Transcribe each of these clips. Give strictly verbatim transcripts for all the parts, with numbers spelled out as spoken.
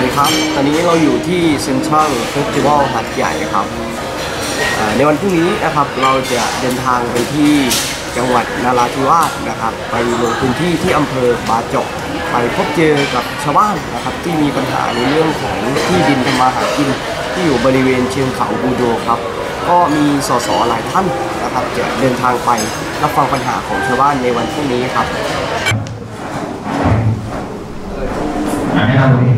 ดีครับตอนนี้เราอยู่ที่เซ็นทรัลเฟสติวัลหาดใหญ่ครับในวันพรุ่งนี้นะครับเราจะเดินทางไปที่จังหวัดนราธิวาสนะครับไปลงพื้นที่ที่อำเภอบาเจาะไปพบเจอกับชาวบ้านนะครับที่มีปัญหาในเรื่องของที่ดินทำมาหากินที่อยู่บริเวณเชิงเขาบูโดครับก็มีสสหลายท่านนะครับจะเดินทางไปรับฟังปัญหาของชาวบ้านในวันพรุ่งนี้ครับแนะนำตัวเอง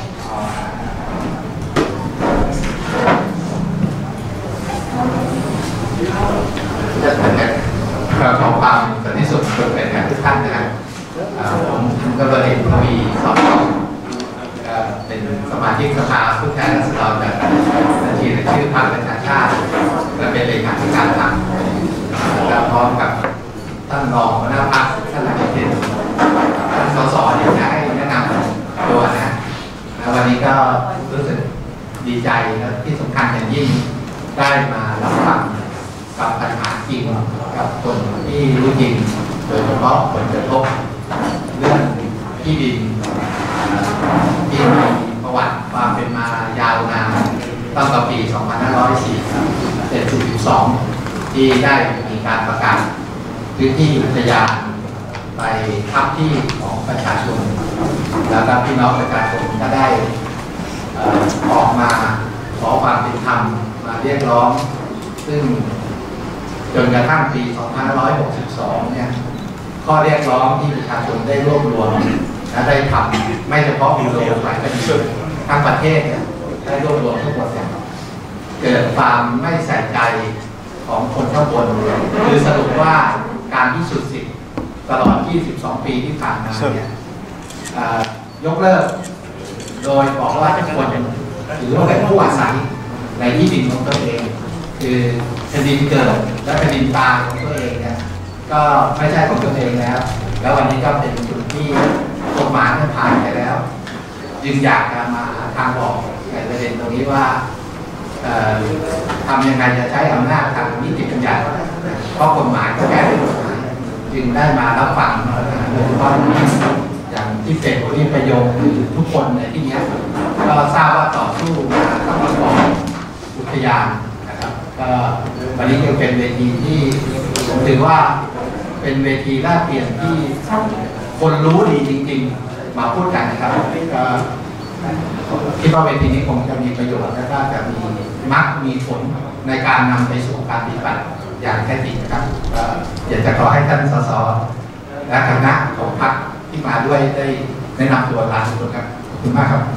จะเหมือนกันขอความสันติสุขเป็นงานทุกท่านนะครับผมกำลังเรียนทวีสอบเป็นสมาชิกสภาผู้แทนราษฎรจากบัญชีรายชื่อพรรคประชาชาติและเป็นเลขาธิการพรรคและพร้อมกับท่านรองหัวหน้าพรรคท่านหลักเกณฑ์ท่านสสเนี่ยจะให้แนะนำตัวนะวันนี้ก็รู้สึกดีใจและที่สำคัญอย่างยิ่งได้มารับฟังกับปัญหาจริงกับคนที่รู้จริงโดยเฉพาะผลกระทบเรื่องที่ดินที่มีประวัติความเป็นมายาวนานตั้งแต่ปี สองพันห้าร้อยสี่สิบสอง ที่ได้มีการประกาศพื้นที่อุทยานไปทับที่ของประชาชนแล้วก็พี่น้องประชาชนก็ได้ออกมาขอความเป็นธรรมมาเรียกร้องซึ่งจนกระทั่งปี สองพันห้าร้อยหกสิบสอง เนี่ยข้อเรียกร้องที่ประชาชนได้รวบรวมและได้ทำไม่เฉพาะบูโดหลายประเทศทั้งประเทศเนี่ยได้รวบรวมทั้งหมดเนี่ยเกิดความไม่ใส่ใจของคนข้างบนคือสรุปว่าการพิสูจน์สิทธิ์ตลอด ยี่สิบสอง ปีที่ผ่านมาเนี่ยยกเลิกโดยบอกว่าทุกคนถือว่าเป็นผู้อาศัยในที่ดินของตัวเองคือแผ่นดินเกิดและแผ่นดินตายของตัวเองเนี่ยก็ไม่ใช่ของตัวเองแล้วแล้ววันนี้ก็เป็นจุดที่กฎหมายมันผ่านไปแล้วจึงอยากจะมาหาทางออกในประเด็นตรงนี้ว่าทำยังไงจะใช้อำนาจทางนิติบัญญัติเพราะกฎหมายก็แก้ด้วยกฎหมายจึงได้มารับฟังโดยเฉพาะอย่างที่เป็นที่ประโยชน์หรือทุกคนในที่นี้ก็ทราบว่าต่อสู้มาตั้งแต่ก่อนอุทยานนะครับก็วันนี้ยังเป็นเวทีที่ผมถือว่าเป็นเวทีแลกเปลี่ยนที่คนรู้ดีจริงๆมาพูดกันนะครับก็คิดว่าเวทีนี้คงจะมีประโยชน์และก็จะมีมักมีผลในการนำไปสู่การปฏิบัติอย่างแท้จริงนะครับอยากจะขอให้ท่านสสและคณะของพรรคที่มาด้วยได้แนะนำตัวลาทุกคนครับขอบคุณมากครับ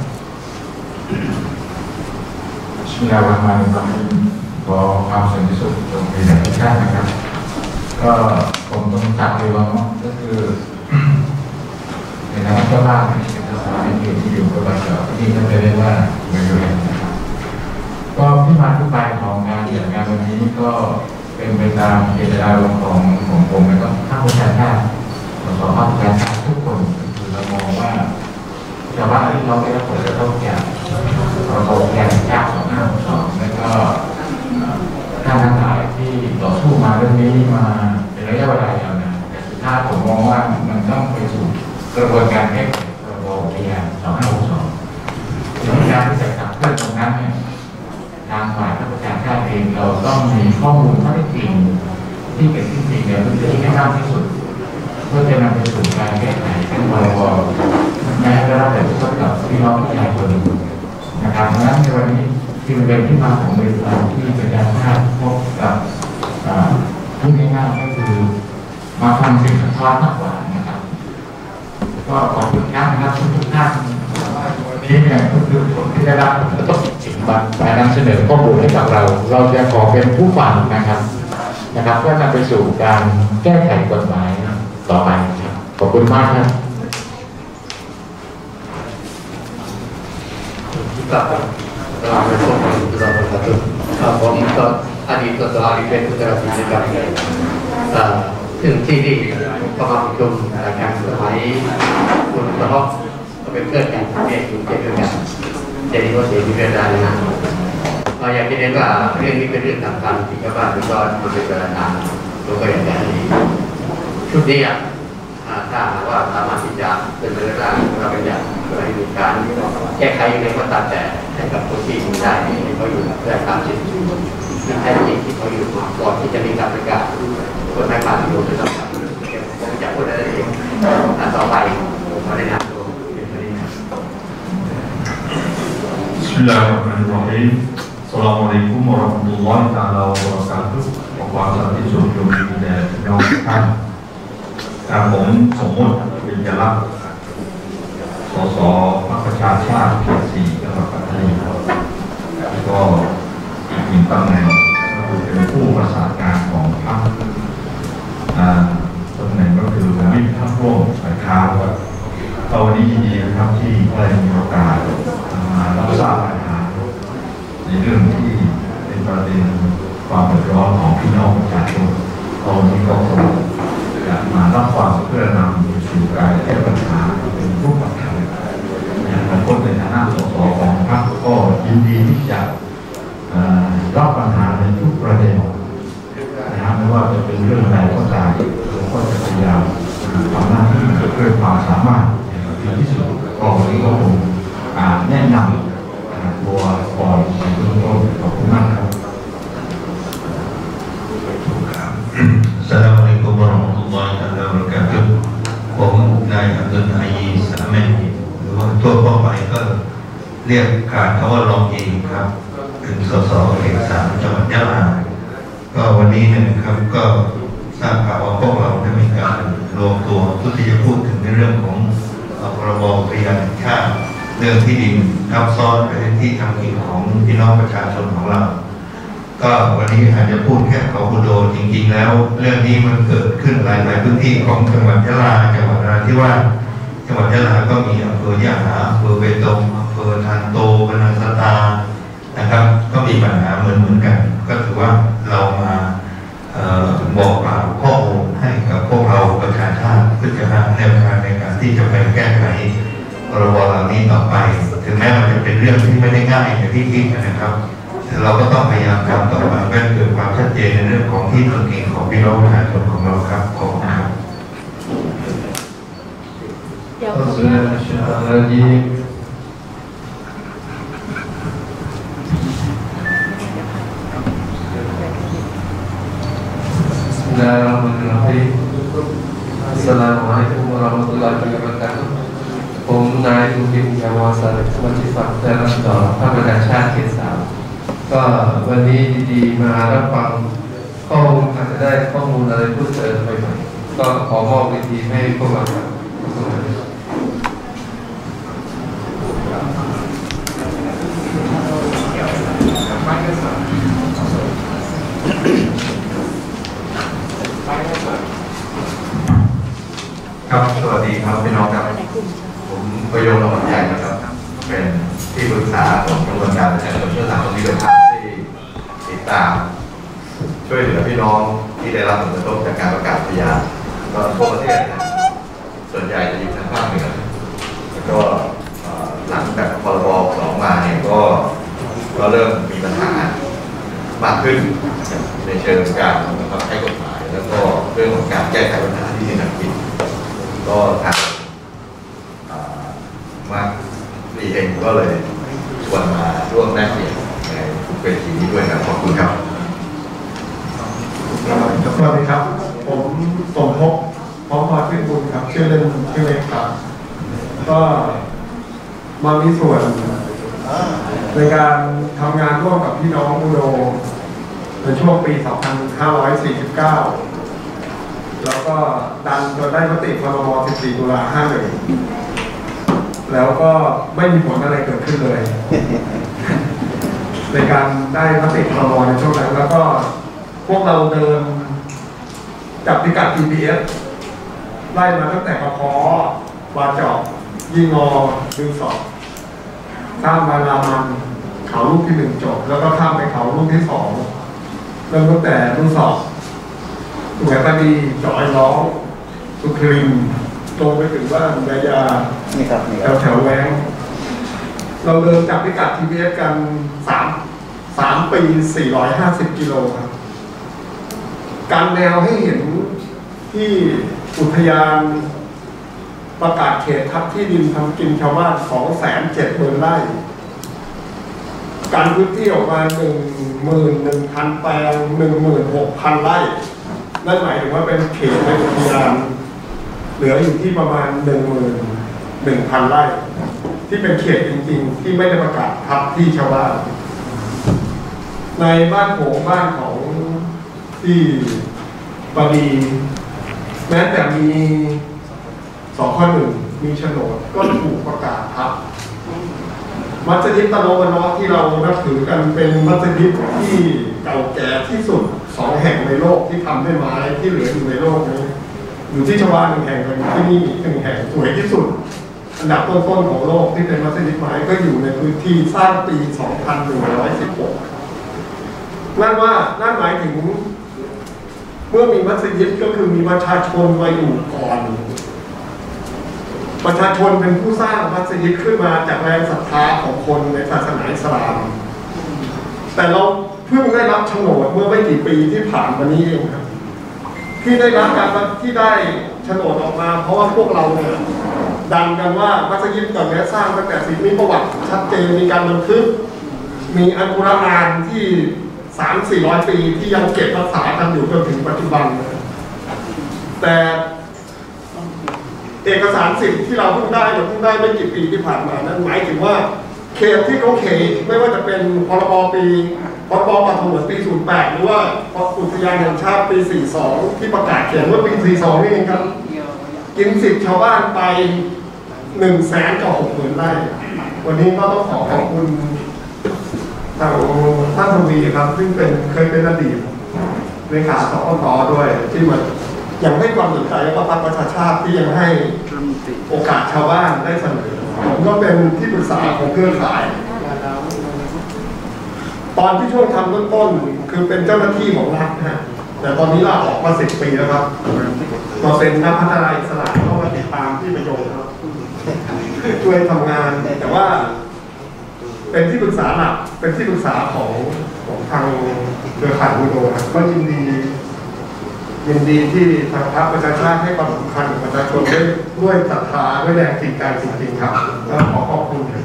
ชิลาวามาในความขอความสันติสุขตรงนี้ทุกท่านนะครับก็ผมต้องจับเลยว่าก็คือในฐานะเจ้าบ้านที่เป็นเจ้าสาวที่อยู่ที่อยู่กับเราที่ท่านจะได้ว่าบริเวณนะครับก็ที่มาที่ไปของงานอย่างงานวันนี้ก็เป็นไปตามเจตนารมณ์ของของผมและก็ข้าราชการสภาพการงานทุกคนคือเรามองว่าชาวบ้านที่เราได้รับผลกระทบจากระบบแรงยากสองห้าสองแล้วก็ท่านทั้งหลายที่ต่อสู้มาเรื่องนี้มาเป็นระยะเวลายาวนานแต่สุดท้ายผมมองว่ามันต้องไปสู่กระบวนการแก้ไขระบบพยานสองห้าหกสองในการที่จะขับเคลื่อนตรงนั้นเนี่ยทางฝ่ายราชการชาติเองเราต้องมีข้อมูลข้อเท็จจริงที่เป็นที่จริงในพื้นที่ให้มากที่สุดเพื่อจะนำไปสู่การแก้ไขเป็นพรบแม้จะรับแต่ทุกข์กับพี่น้องประชาชนนะครับเพราะฉะนั้นในวันนี้ที่เป็นที่มาของบริษัทที่ประชาชาติพบกับพูดง่ายๆก็คือมาฟังเสียงสะท้อนมากกว่านะครับก็ขอบคุณนะครับทุกท่านวันนี้เนี่ยก็คือผลที่ได้รับผลกระทบสิ่งบัตรมานำเสนอข้อมูลให้กับเราเราจะขอเป็นผู้ฟังนะครับนะครับเพื่อนำไปสู่การแก้ไขกฎหมายต่อไปครับขอบคุณมากครับครับตลาดเป็นส่วนของตลาดประชาชนผมก็อดีตก็ตลาดเป็นผู้จัดการกิจกรรมถึงที่นี่ก็มาประชุมการสมัยคุณกระทบก็เป็นเพื่อนกันเรียนอยู่เช่นกันเจดีย์ก็เสียชีวิตได้นะเราอยากจะเน้นว่าเรื่องนี้เป็นเรื่องสำคัญที่ชาวบ้านทุกคนมันเป็นประธานตัวก็อย่างนี้ชุดนี้ถ้าว่าสามารถที่จะเป็นเรื่องร่างเราเป็นอย่างไรดูการแก้ไขยังไงก็ตามแต่ให้กับคนที่อยู่ได้ให้เขาอยู่เพื่อตามจิตที่แท้จริงที่เขาอยู่ก่อนที่จะมีการประกาศกฎหมายผ่านโดยไม่ต้องผมจะพูดอะไรเองอันต่อไปผมมาได้นำตัวเป็นประเด็น Bismillahirrahmanirrahim. Assalamualaikum warahmatullahi taala wabarakatuh. ขอความสันติสุขจงมีแด่พี่น้องทุกท่านการผมสมมติวิญญาลักษณ์สสพรรคประชาชาติเขตสี่จังหวัดปัตตานีแล้วก็อีกหนึ่งตำแหน่งก็คือเป็นผู้ประสานงานของพรรคตำแหน่งก็คือวิพากษ์ร่วมฝ่ายค้านก็วันนี้ยินดีนะครับที่ได้มีโอกาสมารับทราบปัญหาในเรื่องที่เป็นประเด็นความเดือดร้อนของพี่น้องประชาชนตอนนี้ก็คงจะมารับฟังเพื่อนำไปสู่การแก้ปัญหาเป็นรูปธรรมอย่างไรก็ในฐานะสสของพรรคก็ยินดีที่จะรับปัญหาในทุกประเด็นนะครับไม่ว่าจะเป็นเรื่องใดก็ตามเราก็จะพยายามทำหน้าที่ด้วยความสามารถอย่างที่สุดก็วันนี้ก็คงแนะนำตัวก่อนในเบื้องต้นขอบคุณมากครับ Assalamualaikum warahmatullahi wabarakatuh ผมนายอับดุลอายีสามัญหรือว่าทั่วไปก็เรียกขาดคำว่ารองเองครับเป็นสสเขตสามจังหวัดยะลาก็วันนี้นะครับก็ทราบข่าวว่าพวกเราได้มีการรวมตัวเพื่อที่จะพูดถึงในเรื่องของพรบอุทยานแห่งชาติเรื่องที่ดินทับซ้อนไปที่ทำกินของพี่น้องประชาชนของเราก็วันนี้อาจจะพูดแค่เขาคุโดจริงๆแล้วเรื่องนี้มันเกิดขึ้นหลายๆพื้นที่ของจังหวัดยะลาจังหวัดนราธิวาสจังหวัดยะลาก็มีอำเภอยะหาอำเภอเบตงอำเภอทานโตบรรนังสตานะครับก็มีปัญหาเหมือนเหมือนกันก็ถือว่าเรามาบอกกล่าวข้อมูลให้กับพวกเราประชาชาติเพื่อจะหาแนวทางในการที่จะไปแก้ไขพรบเหล่านี้ต่อไปถึงแม้มันจะเป็นเรื่องที่ไม่ได้ง่ายอย่างที่คิดนะครับเราก็ต้องพยายามทำต่อไปเพื่อเกิดความชัดเจนในเรื่องของที่ตนเองของพี่น้องประชาชนของเราครับขอบคุณครับเดี๋ยวผมเนี่ย Bismillahirrahmanirrahim. Assalamualaikum warahmatullahi wabarakatuh. ผมนายทุกินยาวาสารสมาชิกพรรคแต่ละต่อพรรคประชาชาติเขตสามก็วันนี้ดีๆมารับฟังข้อมูลอาจจะได้ข้อมูลอะไรเพิ่มเติมไปหน่อยก็ขอมอบเวทีให้พวกเราครับครับสวัสดีครับพี่น้องครับผมประโยชน์ละหมดใหญ่นะครับเป็นที่ปรึกษาของกระบวนการประชาชนเพื่อสังคมนิยมที่ติดตามช่วยเหลือพี่น้องที่ได้รับผลกระทบจากการประกาศอุทยานก็ทั่วประเทศนะส่วนใหญ่จะอยู่ทางภาคเหนือแล้วก็หลังจากพรบสองมาเนี่ยก็ก็เริ่มมีปัญหามากขึ้นในเชิงการบังคับใช้กฎหมายแล้วก็เรื่องของการแก้ไขปัญหาที่ดินกินก็ทางมาดีเองก็เลยชวนมาร่วมแลกเปลี่ยนในทุกเวทีนี้ด้วยครับขอบคุณครับสวัสดีครับผมสมภพพร้อมพรชื่อบุญครับชื่อเล่นชื่อเล็กครับก็มามีส่วนในการทำงานร่วมกับพี่น้องอุโดในช่วงปี สองพันห้าร้อยสี่สิบเก้า แล้วก็ดันจนได้มติพรบ สิบสี่ ตุลา ห้าสิบเอ็ด แล้วก็ไม่มีผลอะไรเกิดขึ้นเลย ในการได้มติพรบในช่วงนั้นแล้วก็พวกเราเดินจับพิกัด จี พี เอส ไล่มาตั้งแต่กระเพาะวาจอกยี่งอดึงสอบข้ามมาลามันเขาลูกที่หนึ่งจบแล้วก็ข้ามไปเขาลูกที่สองเริ่มตั้งแต่ลูกสอบสุขภาพดีจอยร้องสุครินตรงไปถึงบ้านยายาแถวแถวแวงเราเดินจับพิกัด ที พี เอส กันสามสามปีสี่ร้อยห้าสิบกิโลครับการแนวให้เห็นที่อุทยานประกาศเขตทับที่ดินทำกินชาวบ้านสองแสนเจ็ดหมื่นไร่การพื้นที่ออกมาหนึ่งหมื่นหนึ่งพันแปลงหนึ่งหมื่นหกพันไร่นั่นหมายถึงว่าเป็นเขตในอุทยานเหลืออยู่ที่ประมาณหนึ่งหมื่นหนึ่งพันไร่ที่เป็นเขตจริงๆที่ไม่ได้ประกาศทับที่ชาวบ้านในบ้านโผงบ้านของที่บดีแม้แต่มีสองข้อหนึ่งมีโฉนดก็ถูกประกาศทับมัสยิดตะโลวะเนาะที่เรานับถือกันเป็นมัสยิดที่เก่าแก่ที่สุดสองแห่งในโลกที่ทำด้วยไม้ที่เหลืออยู่ในโลกนี้อยู่ที่ชวาหนึ่งแห่งกับที่นี่อีกหนึ่งแห่งสวยที่สุดอันดับต้นๆของโลกที่เป็นมัสยิดไม้ก็อยู่ในพื้นที่สร้างปี สองพันหนึ่งร้อยสิบหก นั่นว่านั่นหมายถึงเมื่อมีมัสยิดก็คือมีประชาชนมาอยู่ก่อนประชาชนเป็นผู้สร้างมัสยิดขึ้นมาจากแรงศรัทธาของคนในศาสนาอิสลามแต่เราเพิ่งได้รับโฉนดเมื่อไม่กี่ปีที่ผ่านมานี้เองครับที่ได้รับการที่ได้โฉนดออกมาเพราะว่าพวกเราเนี่ยดันกันว่ามัสยิดก่อนนี้สร้างตั้งแต่สิมีประวัติชัดเจนมีการบันทึกมีอัลกุรอานที่สามสี่ร้อยปีที่ยังเก็บรักษากันอยู่จนถึงปัจจุบันแต่เอกสารสิทธิ์ที่เราเพิ่งได้เราเพิ่งได้ไม่กี่ปีที่ผ่านมานั้นหมายถึงว่าเขตที่เขาเขตไม่ว่าจะเป็นพรบปีพรบป่าสงวนปีศูนย์แปดหรือว่าอุทยานแห่งชาติปีสี่สองที่ประกาศเขียนเมื่อปีสี่สองนี่เองครับกินสิทธิ์ชาวบ้านไปหนึ่งแสนกับหกหมื่นไร่วันนี้ก็ต้องขอขอบคุณทางท่านทวีครับซึ่งเป็นเคยเป็นอดีตเลขาสปตด้วยที่มายังให้ความสนใจและพรรคประชาชาติที่ยังให้โอกาสชาวบ้านได้เสนอผมก็เป็นที่ปรึกษาของเครือข่ายตอนที่ช่วงทำต้นๆคือเป็นเจ้าหน้าที่ของรัฐฮะแต่ตอนนี้ลาออกมาสิบปีแล้วครับมาเป็นนักพัฒนาอิสระเข้ามาติดตามที่ประโยชน์ครับช่วยทำงานแต่ว่าเป็นที่ปรึกษาหลักเป็นที่ปรึกษาของของทางเครือข่ายมูโดครับก็ยินดียินดีที่ทางพรรคประชาชาติให้ความสำคัญกับประชาชนด้วยด้วยศรัทธาด้วยแรงจิตใจจริงๆครับแล้วขอขอบคุณครับ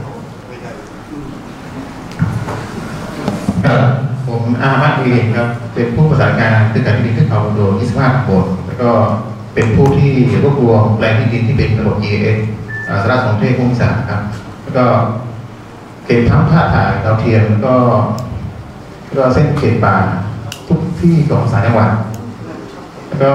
ผมอามาตย์เองครับเป็นผู้ประสานงานตึกการที่ดินที่เขาโดนยี่สิบห้าคนแล้วก็เป็นผู้ที่รวบรวมแปลงที่ดินที่เป็นระบบ อี เอ เอส สารสนเทศภูมิศาสตร์ครับแล้วก็เก็บทั้งภาพถ่ายดาวเทียมแล้วก็แล้วก็เส้นเขตป่าทุกที่ของสายจังหวัดแล้วก็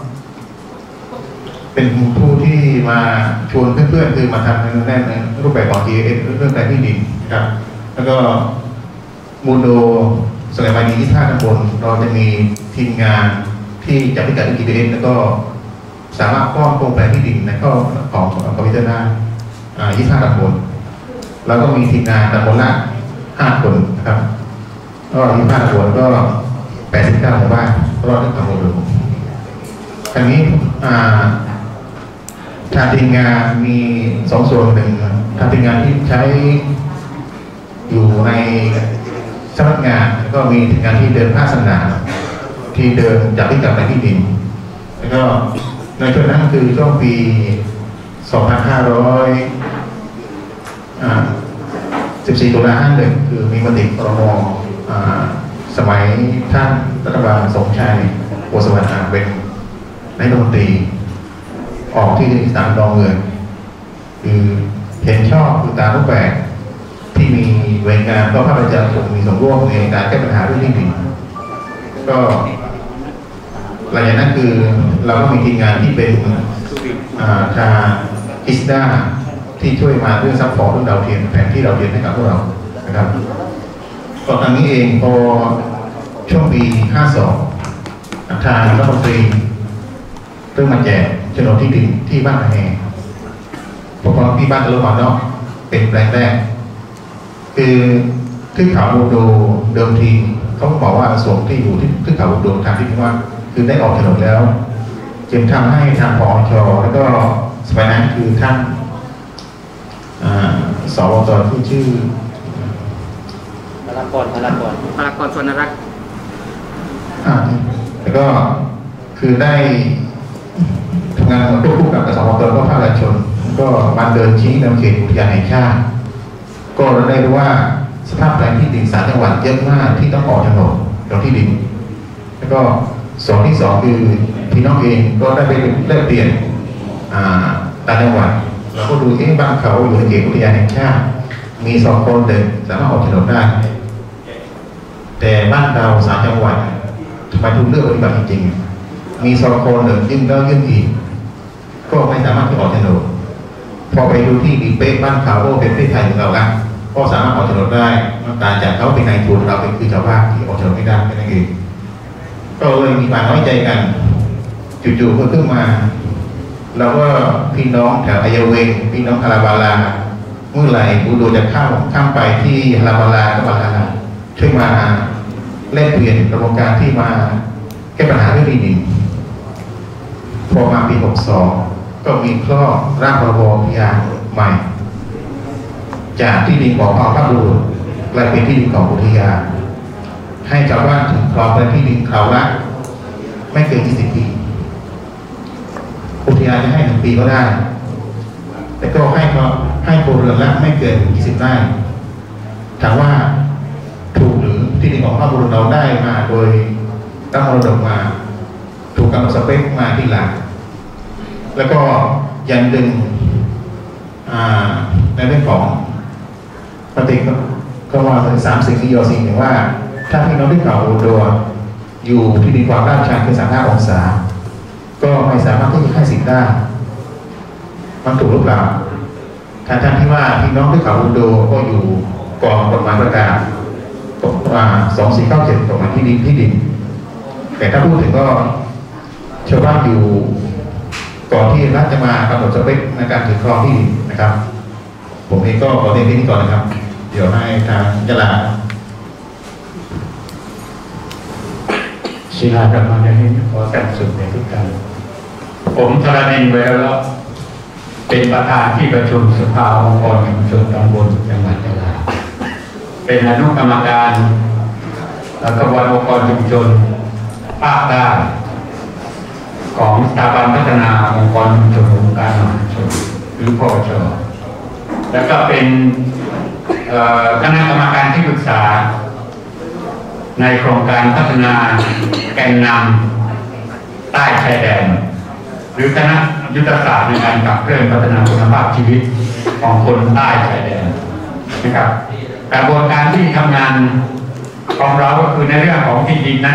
เป็นผู้ที่มาชวนเพื่อนๆคือมาทำในในรูปแบบของ อี เอ เอส เรื่องแปลงที่ดินครับแล้วก็มูลโดสมัยมาดีที่ท่าตำบลเราจะมีทีมงานที่จับพิกัด จี พี เอส แล้วก็สามารถป้อนโครงแปลงที่ดินในข้อของคอมพิวเตอร์ได้ยี่สิบห้าตำบลแล้วก็มีทีมงานตำบลละห้าคนนะครับก็ยี่สิบห้าตำบลก็แปดสิบเก้าหมู่บ้านรอดทั้งตำบลเลยครั้งนี้ทางทีมงานมีสองส่วนหนึ่งทางทีมงานที่ใช้อยู่ในสำนักงานแล้วก็มีทีมงานที่เดินภาคสนามที่เดินจับพิกัดในที่ดินแล้วก็ในช่วงนั้นคือช่วงปี สองพันห้าร้อยสิบสี่ ตุลาห้าหนึ่งคือมีมติครม.สมัยท่านรัฐบาลสมชายโอสวรรค์เป็นนายรัฐมนตรีออกที่สนามดอนเมืองคือเห็นชอบคือตามรูปแบบที่มีหน่วยงานก็ภาคประชาชนมีส่วนร่วมในการแก้ปัญหาเรื่องที่ดินก็หลังจากนั้นคือเราก็มีทีมงานที่เป็นทางอิสดาที่ช่วยมาเรื่องซัพพอร์ตเรื่องดาวเทียมแผนที่ดาวเทียมให้กับพวกเรานะครับก็ทางนี้เองพอช่วงปีห้าสองทางรัฐมนตรีเริ่มมาแจกโฉนดที่ดินที่บ้านแห่พวกเราที่บ้านตะลุมาเนาะเป็นแปลงแรกคือที่เขาบูโดเดิมทีเขาบอกว่าส่วนที่อยู่ที่ที่เขาบูโดทางที่ว่าคือได้ออกโฉนดแล้วจึงทำให้ทางปอชแล้วก็สมัยนั้นคือท่านสวตที่ชื่อพลากรพลากรพลากรสวนรักษ์แล้วก็คือได้ทำงานควบคู่กับกสมทก็ภาคประชาชนก็มาเดินชี้แนวเขตอุทยานแห่งชาติก็เราได้รู้ว่าสภาพแปลงที่ดินสามจังหวัดเยอะมากที่ต้องออกโฉนดของที่ดินแล้วก็สองที่สองคือพี่น้องเองก็ได้ไปได้เปลี่ยนต่างจังหวัดเราก็ดูที่บ้านเขาอยู่ในเขตอุทยานแห่งชาติมีสองคนเดินสามารถออกโฉนดได้แต่บ้านเราสามจังหวัดทำไมถูกเลือกปฏิบัติจริงๆมีสองคนเดินยื่นแล้วยื่นอีกก็ไม่สามารถที่ออกโฉนดพอไปดูที่ดีเป๊ะบ้านเขาก็เป็นประเทศไทยของเราละก็สามารถออกโฉนดได้นอกจากเขาเป็นนายทุนเราเป็นคือชาวบ้านที่ออกโฉนดไม่ได้แค่นั้นเองก็เลยมีความน้อยใจกันจู่ๆก็ขึ้นมาเราก็พี่น้องแถวอายเวงพี่น้องฮาราบาลาเมื่อไหร่บูโดจะเข้าข้ามไปที่ฮาราบาลาก็บาลาช่วยมาแลกเปลี่ยนกระบวนการที่มาแก้ปัญหาเรื่องที่ดินพอมาปีหกสองก็มีข้อร่างพรบพิยาใหม่จากที่ดินของภาคบุรุษกลายเป็นที่ดินของอุทยานให้ชาวบ้านถึงครองเป็นที่ดินเขาละไม่เกินยี่สิบปีอุทยานจะให้หนึ่งปีก็ได้แต่ก็ให้เขาให้โคเรือนละไม่เกินยี่สิบไร่ถามว่าถูกหรือที่ดินของภาคบุรุษเราได้มาโดยรับมรดกมาถูกกำหนดสเปคมาที่หลังแล้วก็ยังดึงในเรื่องของปฏิก็ว่าถึงสามสิ่งที่โยสิ่งหนึ่งว่าถ้าพี่น้องที่เก่าอุดรอยู่ที่ดินความราบชันคือสามห้าองศาก็ไม่สามารถที่จะให้สิทธิ์ได้มันถูกหรือเปล่าท่านท่านที่ว่าพี่น้องที่เก่าอุดรก็อยู่กองกฎหมายประกาศสองสี่เก้าเจ็ดกฎหมายที่ดินที่ดินแต่ถ้าพูดถึงก็ชาวบ้านอยู่ก่อนที่รัฐจะมากำหนดสเปคในการถือครองที่ดินนะครับผมเองก็ขอเรียนที่นี้ก่อนนะครับเดี๋ยวให้ทางยะลาศิลาประมาณนี้ขอแต่งสุดในทุกการผมธรณินทร์เวรละเป็นประธานที่ประชุมสภาองค์กรชุมชนตำบลจังหวัดยะลาเป็นอนุกรรมการกระบวนองค์กรชุมชนภาคใต้ของสถาบันพัฒนาองค์กรชุมชนองค์การมหาชนหรือพช.แล้วก็เป็นคณะกรรมการที่ปรึกษาในโครงการพัฒนาแกนนำใต้ชายแดนหรือคณะยุทธศาสตร์ในการขับเคลื่อนพัฒนาคุณภาพชีวิตของคนใต้ชายแดนนะครับกระบวนการที่ทำงานของเราก็คือในเรื่องของที่ดินนั้น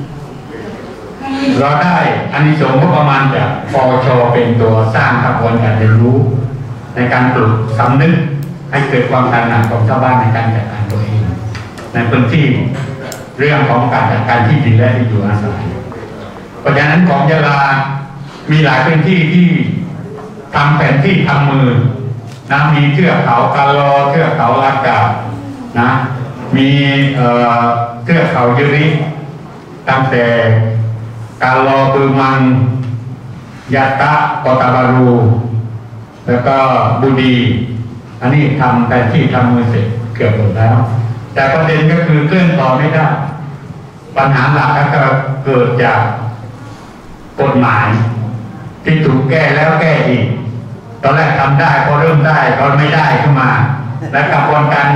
เราได้อานิสงส์ก็ประมาณจากปช.เป็นตัวสร้างกระบวนการเรียนรู้ในการปลูกสำนึกให้เกิดความตระหนักของชาวบ้านในการจัดการตัวเองในพื้นที่เรื่องของการจัดการที่ดินและที่อยู่อาศัยเพราะฉะนั้นของยะลามีหลายพื้นที่ที่ทำแผนที่ทำมือนะมีเทือกเขากาลอเทือกเขาลากานะมีเอ่อเทือกเขายุริตั้งแต่กาลอปือมังยาตะกอตาบารูแล้วก็บูดีอันนี้ทำแผนที่ทำมือเสร็จเกือบหมดแล้วแต่ประเด็นก็คือเคลื่อนต่อไม่ได้ปัญหาหลักก็เกิดจากกฎหมายที่ถูกแก้แล้วแก้อีกตอนแรกทำได้พอเริ่มได้ก็ไม่ได้ขึ้นมาและกระบวนการ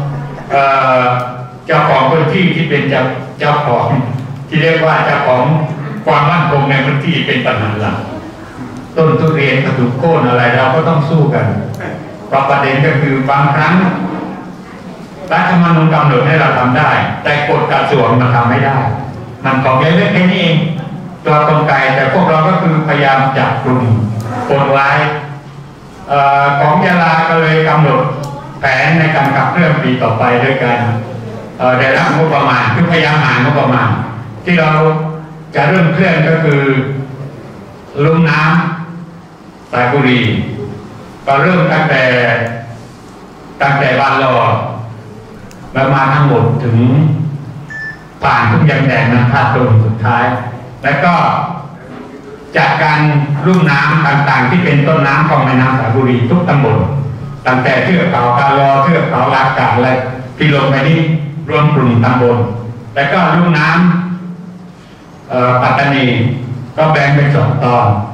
เจ้าของพื้นที่ที่เป็นเจ้าเจ้าของที่เรียกว่าเจ้าของความมั่นคงในพื้นที่เป็นปัญหาหลักต้นทุเรียนกระดูกโค่นอะไรเราก็ต้องสู้กันเพราะประเด็นก็คือบางครั้งรัฐธรรมนูญกำหนดให้เราทำได้แต่กฎกระทรวงมันทำไม่ได้มันของเล็กๆแค่นี้เองตัวกลไกแต่พวกเราก็คือพยายามจับกลุ่มคนร้ายของยะลาก็เลยกำหนดแผนในการขับเคลื่อนปีต่อไปด้วยกันได้รับงบประมาณคือพยายามหางบประมาณที่เราจะเริ่มเคลื่อนก็คือลุ่มน้ำสายบุรีก็เริ่มตั้งแต่ตั้งแต่บ้านรอแล้วมาทั้งหมดถึงผ่านทุกยังแดงนะภาคตรงสุดท้ายแล้วก็จากการลุ่มน้ำต่างๆที่เป็นต้นน้ำของแม่น้ำสายบุรีทุกตำบลตั้งแต่เทือกเขากาลอเทือกเขาลากาอะไรที่ลงไปนี่รวมกลุ่มตำบลแล้วก็ลุ่มน้ำปัตตานีก็แบ่งเป็นสองตอน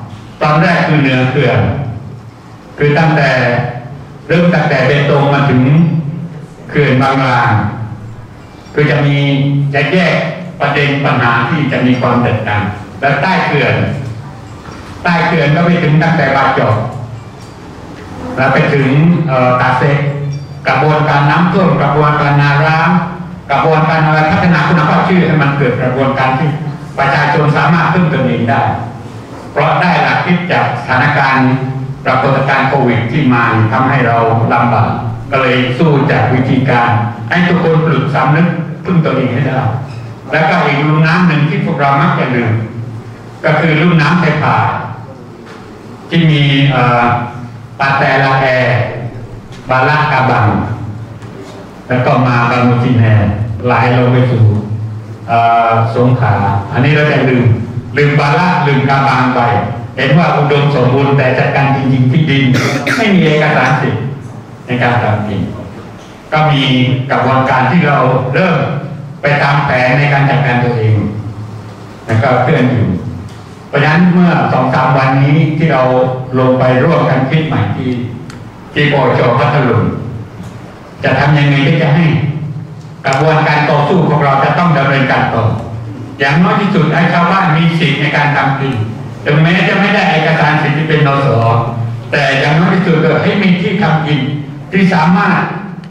ตอนแรกคือเหนือเขื่อนคือตั้งแต่เริ่มตั้งแต่เบตงมาถึงเขื่อนบางลางคือจะมีจะแยกประเด็นปัญหาที่จะมีความแตกต่างและใต้เขื่อนใต้เขื่อนก็ไปถึงตั้งแต่บาจอกแล้วไปถึงตาเซกกระบวนการน้ำท่วมกระบวนการนาร้างกระบวนการอะไรพัฒนาคุณภาพชีวิตให้มันเกิดกระบวนการที่ประชาชนสามารถพึ่งตนเองได้เพราะได้หลักคิดจากสถานการณ์ปรากฏการณ์โควิดที่มาทำให้เราลำบากก็เลยสู้จากวิธีการให้ทุกคนปลุกสำนึกพึ่งตนเองให้ได้แล้วก็อีกลุ่มน้ำหนึ่งที่พวกเรามักจะลืมก็คือลุ่มน้ำไทผาที่มีปาแต่ละแอบาลากาบังแล้วก็มาบางมุจินแฮไหลลงไปสู่สงขลาอันนี้เราจะลืมลืมบาลาลืมกาบังไปเห็นว่าอุดมสมบูรณ์แต่จัดการจริงๆที่ดินไม่มีเอกสารสิทธิ์ในการทำกินก็มีกระบวนการที่เราเริ่มไปตามแผนในการจัดการตัวเองแล้วก็เคลื่อนอยู่เพราะฉะนั้นเมื่อสองสามวันนี้ที่เราลงไปร่วมกันคิดใหม่ที่ที่ปชพัทลุงจะทำยังไงที่จะให้กระบวนการต่อสู้ของเราจะต้องดำเนินการต่ออย่างน้อยที่สุดให้ชาวบ้านมีสิทธิในการทำกินถึงแม้จะไม่ได้เอกสารสิทธิ์ที่เป็นนส.แต่อย่างน้อยที่สุดก็ให้มีที่ทำกินที่สามารถ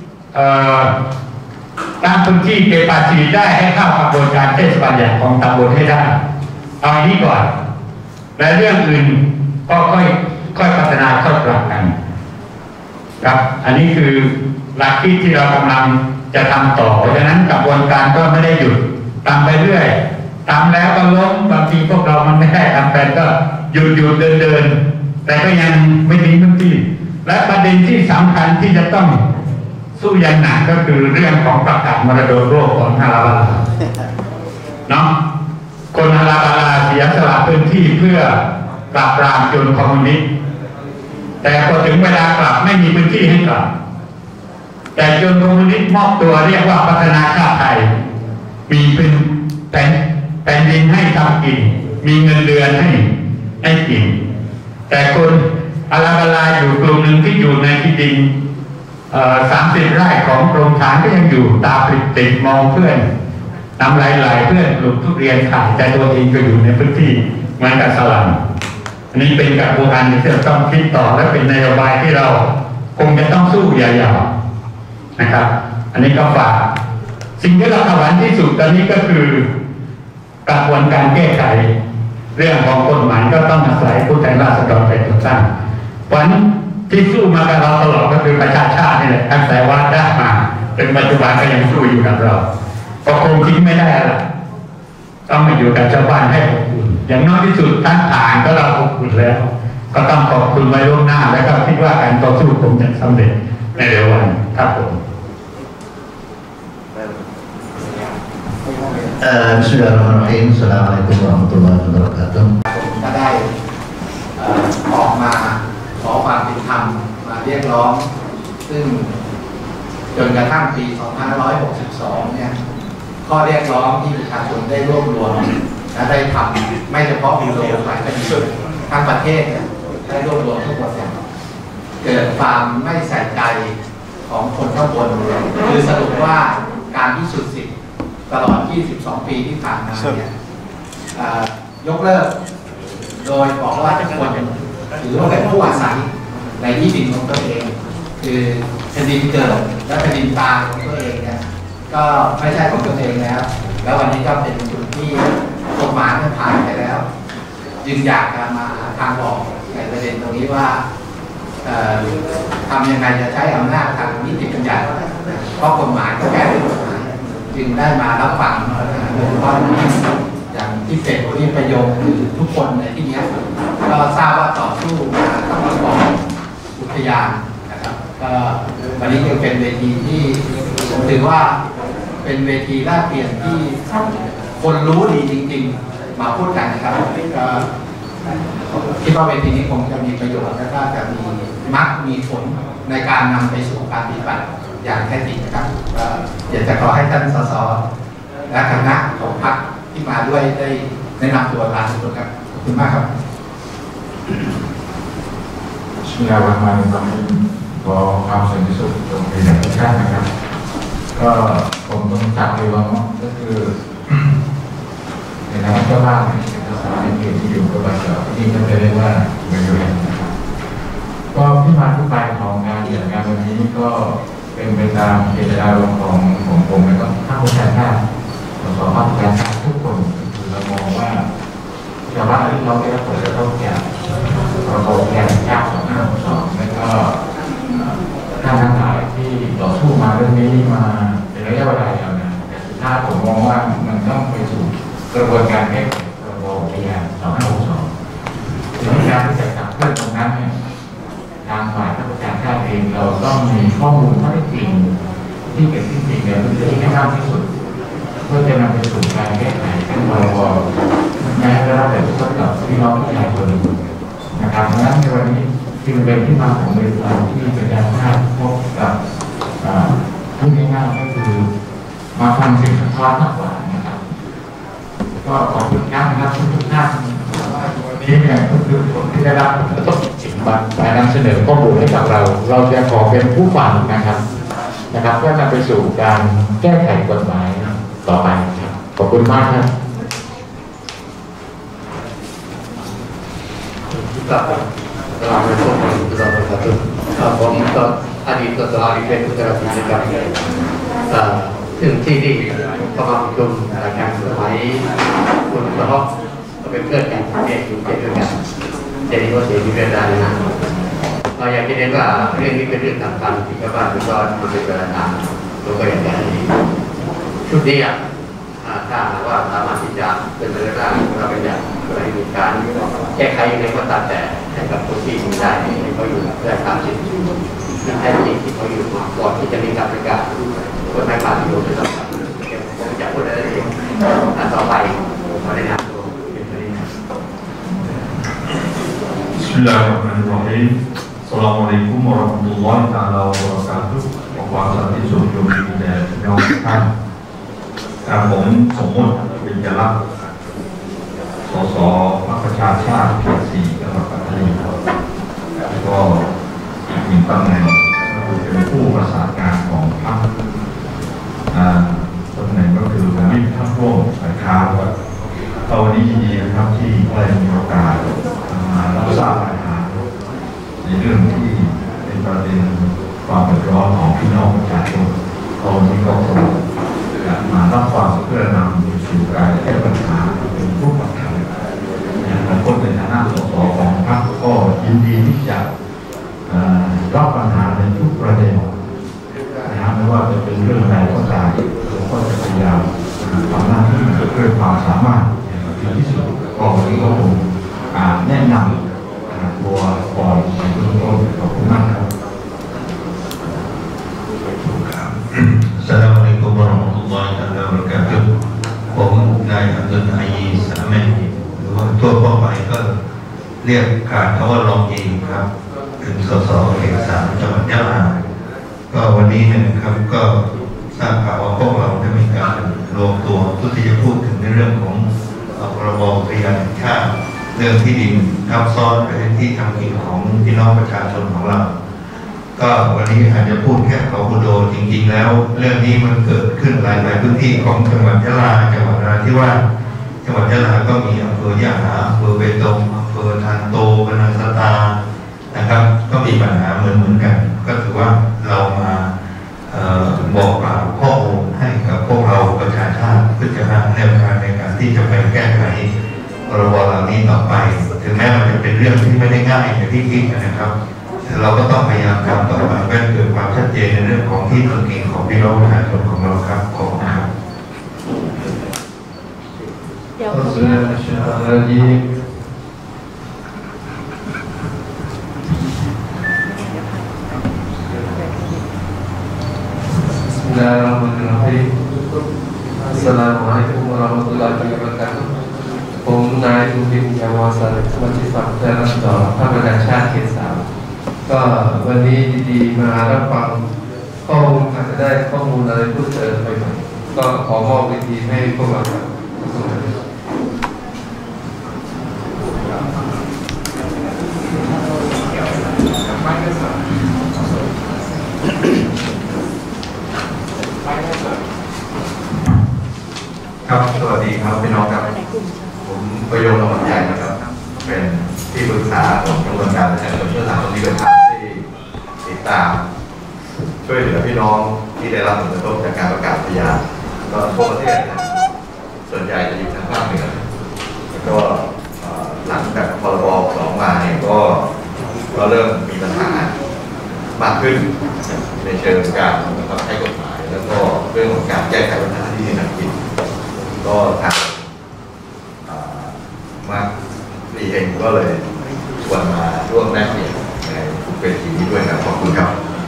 ตั้งพื้นที่เก็บภาษีได้ให้เข้ากระบวนการเทศบาลใหญ่ของตำบลให้ได้เอาอันนี้ก่อนและเรื่องอื่นก็ค่อยค่อยพัฒนาค่อยปรับกันครับอันนี้คือหลักคิดที่เรากำลังจะทำต่อเพราะฉะนั้นกระบวนการก็ไม่ได้หยุดทำไปเรื่อยทำแล้วก็ล้มบางทีพวกเรามันไม่ได้ทำไปก็หยุดหยุดเดินเดินแต่ก็ยังไม่ทิ้งพื้นที่และประเด็นที่สำคัญที่จะต้องสู้อย่างหนักก็คือเรื่องของประกาศมรดกโลกของฮาราบาลาเนาะคนฮาราบาลาเสียสละพื้นที่เพื่อปราบปรามโจรคอมมิวนิสต์แต่พอถึงเวลากลับไม่มีพื้นที่ให้กลับแต่โจรคอมมิวนิสต์มอบตัวเรียกว่าพัฒนาชาติไทยมีเป็นแผ่นแผ่นดินให้ทำกินมีเงินเดือนให้ให้กินแต่คนฮาราบาลาอยู่กลุ่มหนึ่งที่อยู่ในที่ดินสามสิบไร่ของกรมฐานก็ยังอยู่ตาปิดติดมองเพื่อนนำไหลๆเพื่อนปลูกทุเรียนขายแต่ตัวเองก็อยู่ในพื้นที่เหมือนกับสลัมอันนี้เป็นกระบวนการที่เราต้องคิดต่อและเป็นนโยบายที่เราคงจะต้องสู้ยาวๆนะครับอันนี้ก็ฝากสิ่งที่เราถวายที่สุดตอนนี้ก็คือกระบวนการแก้ไขเรื่องของกฎหมายก็ต้องอาศัยผู้แทนราษฎรเป็นตัวตั้งวันที่สู้มากับเราตลอดก็คือประชาชาตินี่แหละตั้งแต่ว่าได้มาเป็นปัจจุบันก็ยังสู้อยู่กับเราก็คงทิ้งไม่ได้ละต้องมาอยู่กับชาวบ้านให้อบอุ่นอย่างน้อยที่สุดทั้งฐานก็เราอบอุ่นแล้วก็ต้องขอบคุณไว้ล่วงหน้าแล้วก็คิดว่าการต่อสู้คงจะสำเร็จในเร็ววันครับผม Bismillahirrahmanirrahim. Assalamualaikum warahmatullahi wabarakatuh. ก็ได้ออกมาขอความเป็นธรรมมาเรียกร้องซึ่งจนกระทั่งปีสองพันห้าร้อยหกสิบสองเนี่ยข้อเรียกร้องที่ประชาชนได้รวบรวมและได้ทำไม่เฉพาะยูโรหลายประเทศทั้งประเทศเนี่ยได้รวบรวมทั้งหมดเนี่ยเกิดความไม่ใส่ใจของคนข้างบนคือสรุปว่าการพิสูจน์สิทธิ์ตลอดยี่สิบสองปีที่ผ่านมาเนี่ยยกเลิกโดยบอกว่าทุกคนถือว่าเป็นผู้อาศัยในที่ดินของตัวเองคือแผ่นดินเกิดและแผ่นดินตายของตัวเองเนี่ยก็ไม่ใช่ของตัวเองแล้วแล้ววันนี้ก็เป็นจุดที่กฎหมายผ่านไปแล้วจึงอยากจะมาหาทางออกในประเด็นตรงนี้ว่าทำยังไงจะใช้อำนาจทางนิติบัญญัติเพราะกฎหมายก็แก้ด้วยกฎหมายจึงได้มารับฟังโดยเฉพาะอย่างที่เป็ดที่ประโยชน์คือทุกคนในที่นี้ก็ทราบว่าต่อสู้มาตั้งแต่ก่อนอุทยานนะครับก็วันนี้จึงเป็นเวทีที่ผมถือว่าเป็นเวทีแลกเปลี่ยนที่คนรู้ดีจริงๆมาพูดกันนะครับก็คิดว่าเวทีนี้คงจะมีประโยชน์และก็จะมีมักมีผลในการนำไปสู่การปฏิบัติอย่างแท้จริงนะครับอยากจะขอให้ท่านสสและคณะของพรรคที่มาด้วยได้แนะนำตัวลาทุกคนครับขอบคุณมากครับ Bismillahirrahmanirrahim. ขอความสันติสุขจงมีแด่ทุกท่านนะครับก็ผมต้องจับเลยว่าก็คือในฐานะเจ้าบ้านเป็นสถานที่อยู่กับบ้านเราที่จะเรียกว่าบริเวณนะครับก็ที่มาที่ไปของงานอย่างงานวันนี้ก็เป็นไปตามเจตนารมณ์ของของผมและก็ท่านผู้แทนท่านสสภาคประชาชนทุกคนคือเรามองว่าชาวบ้านที่เราได้รับผลกระทบจากระบบแรงยากสองห้าสองแล้วก็ท่านทั้งหลายที่ต่อสู้มาเรื่องนี้มาเป็นระยะเวลายาวนานแต่สุดท้ายผมมองว่ามันต้องไปสู่กระบวนการแก้ไขระบบแรงสองห้าสองในการที่จะขับเคลื่อนตรงนั้นเนี่ยทางฝ่ายข้าราชการเองเราต้องมีข้อมูลข้อเท็จจริงที่เกิดขึ้นจริงเนี่ยมันจะให้มากที่สุดเพื่อจะนำไปสู่การแก้ไขขั้นตอนแม้ระดับแบบทดสอบพี่น้องประชาชนนะครับเพราะฉะนั้นในวันนี้จึงเป็นที่มาของบริษัทที่ประชาชนพบกับพูดง่ายๆก็คือมาฟังเสียงสะท้อนมากกว่านะครับก็ขอบคุณนะครับทุกท่านวันนี้เนี่ยก็คือผมที่ได้รับต้องจิตบัตรไปนำเสนอข้อมูลให้กับเราเราจะขอเป็นผู้ฟังนะครับนะครับเพื่อนำไปสู่การแก้ไขกฎหมายต่อไปครับขอบคุณมากครับครับสลามอะลัยกุมวะเราะห์มะตุลลอฮิวะบะเราะกาตุฮ์ครับผมก็อดีตตัวอาริเป็นพุทธราชนะครับถึงที่นี่ประมาณกลุ่มรายการสมัยคุณกระทบเป็นเพื่อนกันเด็กอยู่เจ็ดด้วยกันเจดีย์ก็เสียชีวิตได้นะเราอยากจะเรียนว่าเรื่องนี้เป็นเรื่องสำคัญที่ชาวบ้านทุกคนควรจะประทานตัวก็อย่างนี้ชุดนี้อ่ะถ้าว่าสามารถที่จะเป็นเรื่องได้เราเป็นอย่างไรมีการแก้ไขในก็ตามแต่ให้กับคนที่มีได้ให้เขาอยู่ได้ตามสิทธิ์ที่แท้จริงที่เขาอยู่มาก่อนที่จะมีการประกาศคนไม่ผ่านอยู่ในสภาพผมจะพูดอะไรเองต่อไปขอแนะนำตัวเป็นตัวนี้ Bismillahirrahmanirrahim. Assalamualaikum warahmatullahi taala wabarakatuh. ขอความสันติสุขจงมีแด่พี่น้องทุกท่านครับผมสมมติเป็นจรักสสพรรคประชาชาติเขตสี่จังหวัดปัตตานีแล้วก็อีกหนึ่งตำแหน่งก็คือเป็นผู้ประสานงานของพรรคตำแหน่งก็คือผมมีพรรคร่วมฝ่ายค้านก็วันนี้ยินดีนะครับที่ได้มีโอกาสมารับทราบปัญหาในเรื่องที่เป็นประเด็นความเดือดร้อนของพี่น้องประชาชนตอนนี้ก็คงมารับฟังเพื่อนำไปสู่การแก้ปัญหาเป็นรูปธรรมอย่างผมก็ในฐานะสสของพรรคก็ยินดีที่จะรับปัญหาในทุกประเด็นนะไม่ว่าจะเป็นเรื่องใดก็ตามผมก็จะพยายามทำหน้าที่ด้วยความสามารถอย่างที่สุดก็วันนี้ก็คงแนะนำตัวก่อนในเบื้องต้นขอบคุณมากครับAssalamualaikum warahmatullahi wabarakatuh. ผมนายอับดุลอายีสามเมนหรือว่าทั่วไปก็เรียกการเขาว่ารองเองครับเป็นสสเขตสามจังหวัดยะลาก็วันนี้เนี่ยครับก็ทราบข่าวว่าพวกเราได้มีการรวมตัวเพื่อที่จะพูดถึงในเรื่องของพรบอุทยานแห่งชาติเรื่องที่ดินทับซ้อนไปที่ทำกินของพี่น้องประชาชนของเราก็วันนี้อาจจะพูดแค่เขาโดจริงๆแล้วเรื่องนี้มันเกิดขึ้นหลายๆพื้นที่ของจังหวัดยะลาจังหวัดนราธิวาสจังหวัดยะลาก็มีอำเภอยะหาอำเภอเบตงอำเภอทานโตบรรนังสตานะครับก็มีปัญหาเหมือนเหมือนกันก็ถือว่าเรามาบอกกล่าวข้อมูลให้กับพวกเราประชาชาติเพื่อจะหาแนวทางในการที่จะไปแก้ไขพรบเหล่านี้ต่อไปถึงแม้มันจะเป็นเรื่องที่ไม่ได้ง่ายอย่างที่คิดนะครับเราก็ต้องพยายามทำต่อไปเพื่อเกิดความชัดเจนในเรื่องของที่ตรงกินของพี่น้องประชาชนของเราครับขอบคุณครับเดี๋ยวผมนะ Bismillahirrahmanirrahim. Assalamualaikum warahmatullahi wabarakatuh. ผมนายอุบินยาวาสารสมาชิกพรรคและรัฐบาลพรรคประชาชาติเขตสามก็วันนี้ดีๆมารับฟังข้อมูลอาจจะได้ข้อมูลอะไรเพิ่มเติมไปหน่อยก็ขอมอบวิธีให้พวกเราครับครับสวัสดีครับพี่น้องครับผมประโยชน์กำลังใจนะครับเป็นที่ปรึกษาของกระบวนการประชาชนเพื่อสังคมนิรภัยที่ติดตามช่วยเหลือพี่น้องที่ได้รับผลกระทบจากการประกาศพยานก็ทั่วประเทศนะส่วนใหญ่จะอยู่ทางภาคเหนือแล้วก็หลังจากพรบสองมาเนี่ยก็ก็เริ่มมีปัญหามากขึ้นในเชิงการบังคับใช้กฎหมายแล้วก็เรื่องของการแก้ไขปัญหาที่ดินทำกินก็ทางมารีเองก็เลยชวนมาร่วมแลกเปลี่ยนในเวทีนี้ด้วยครับขอบคุณครับ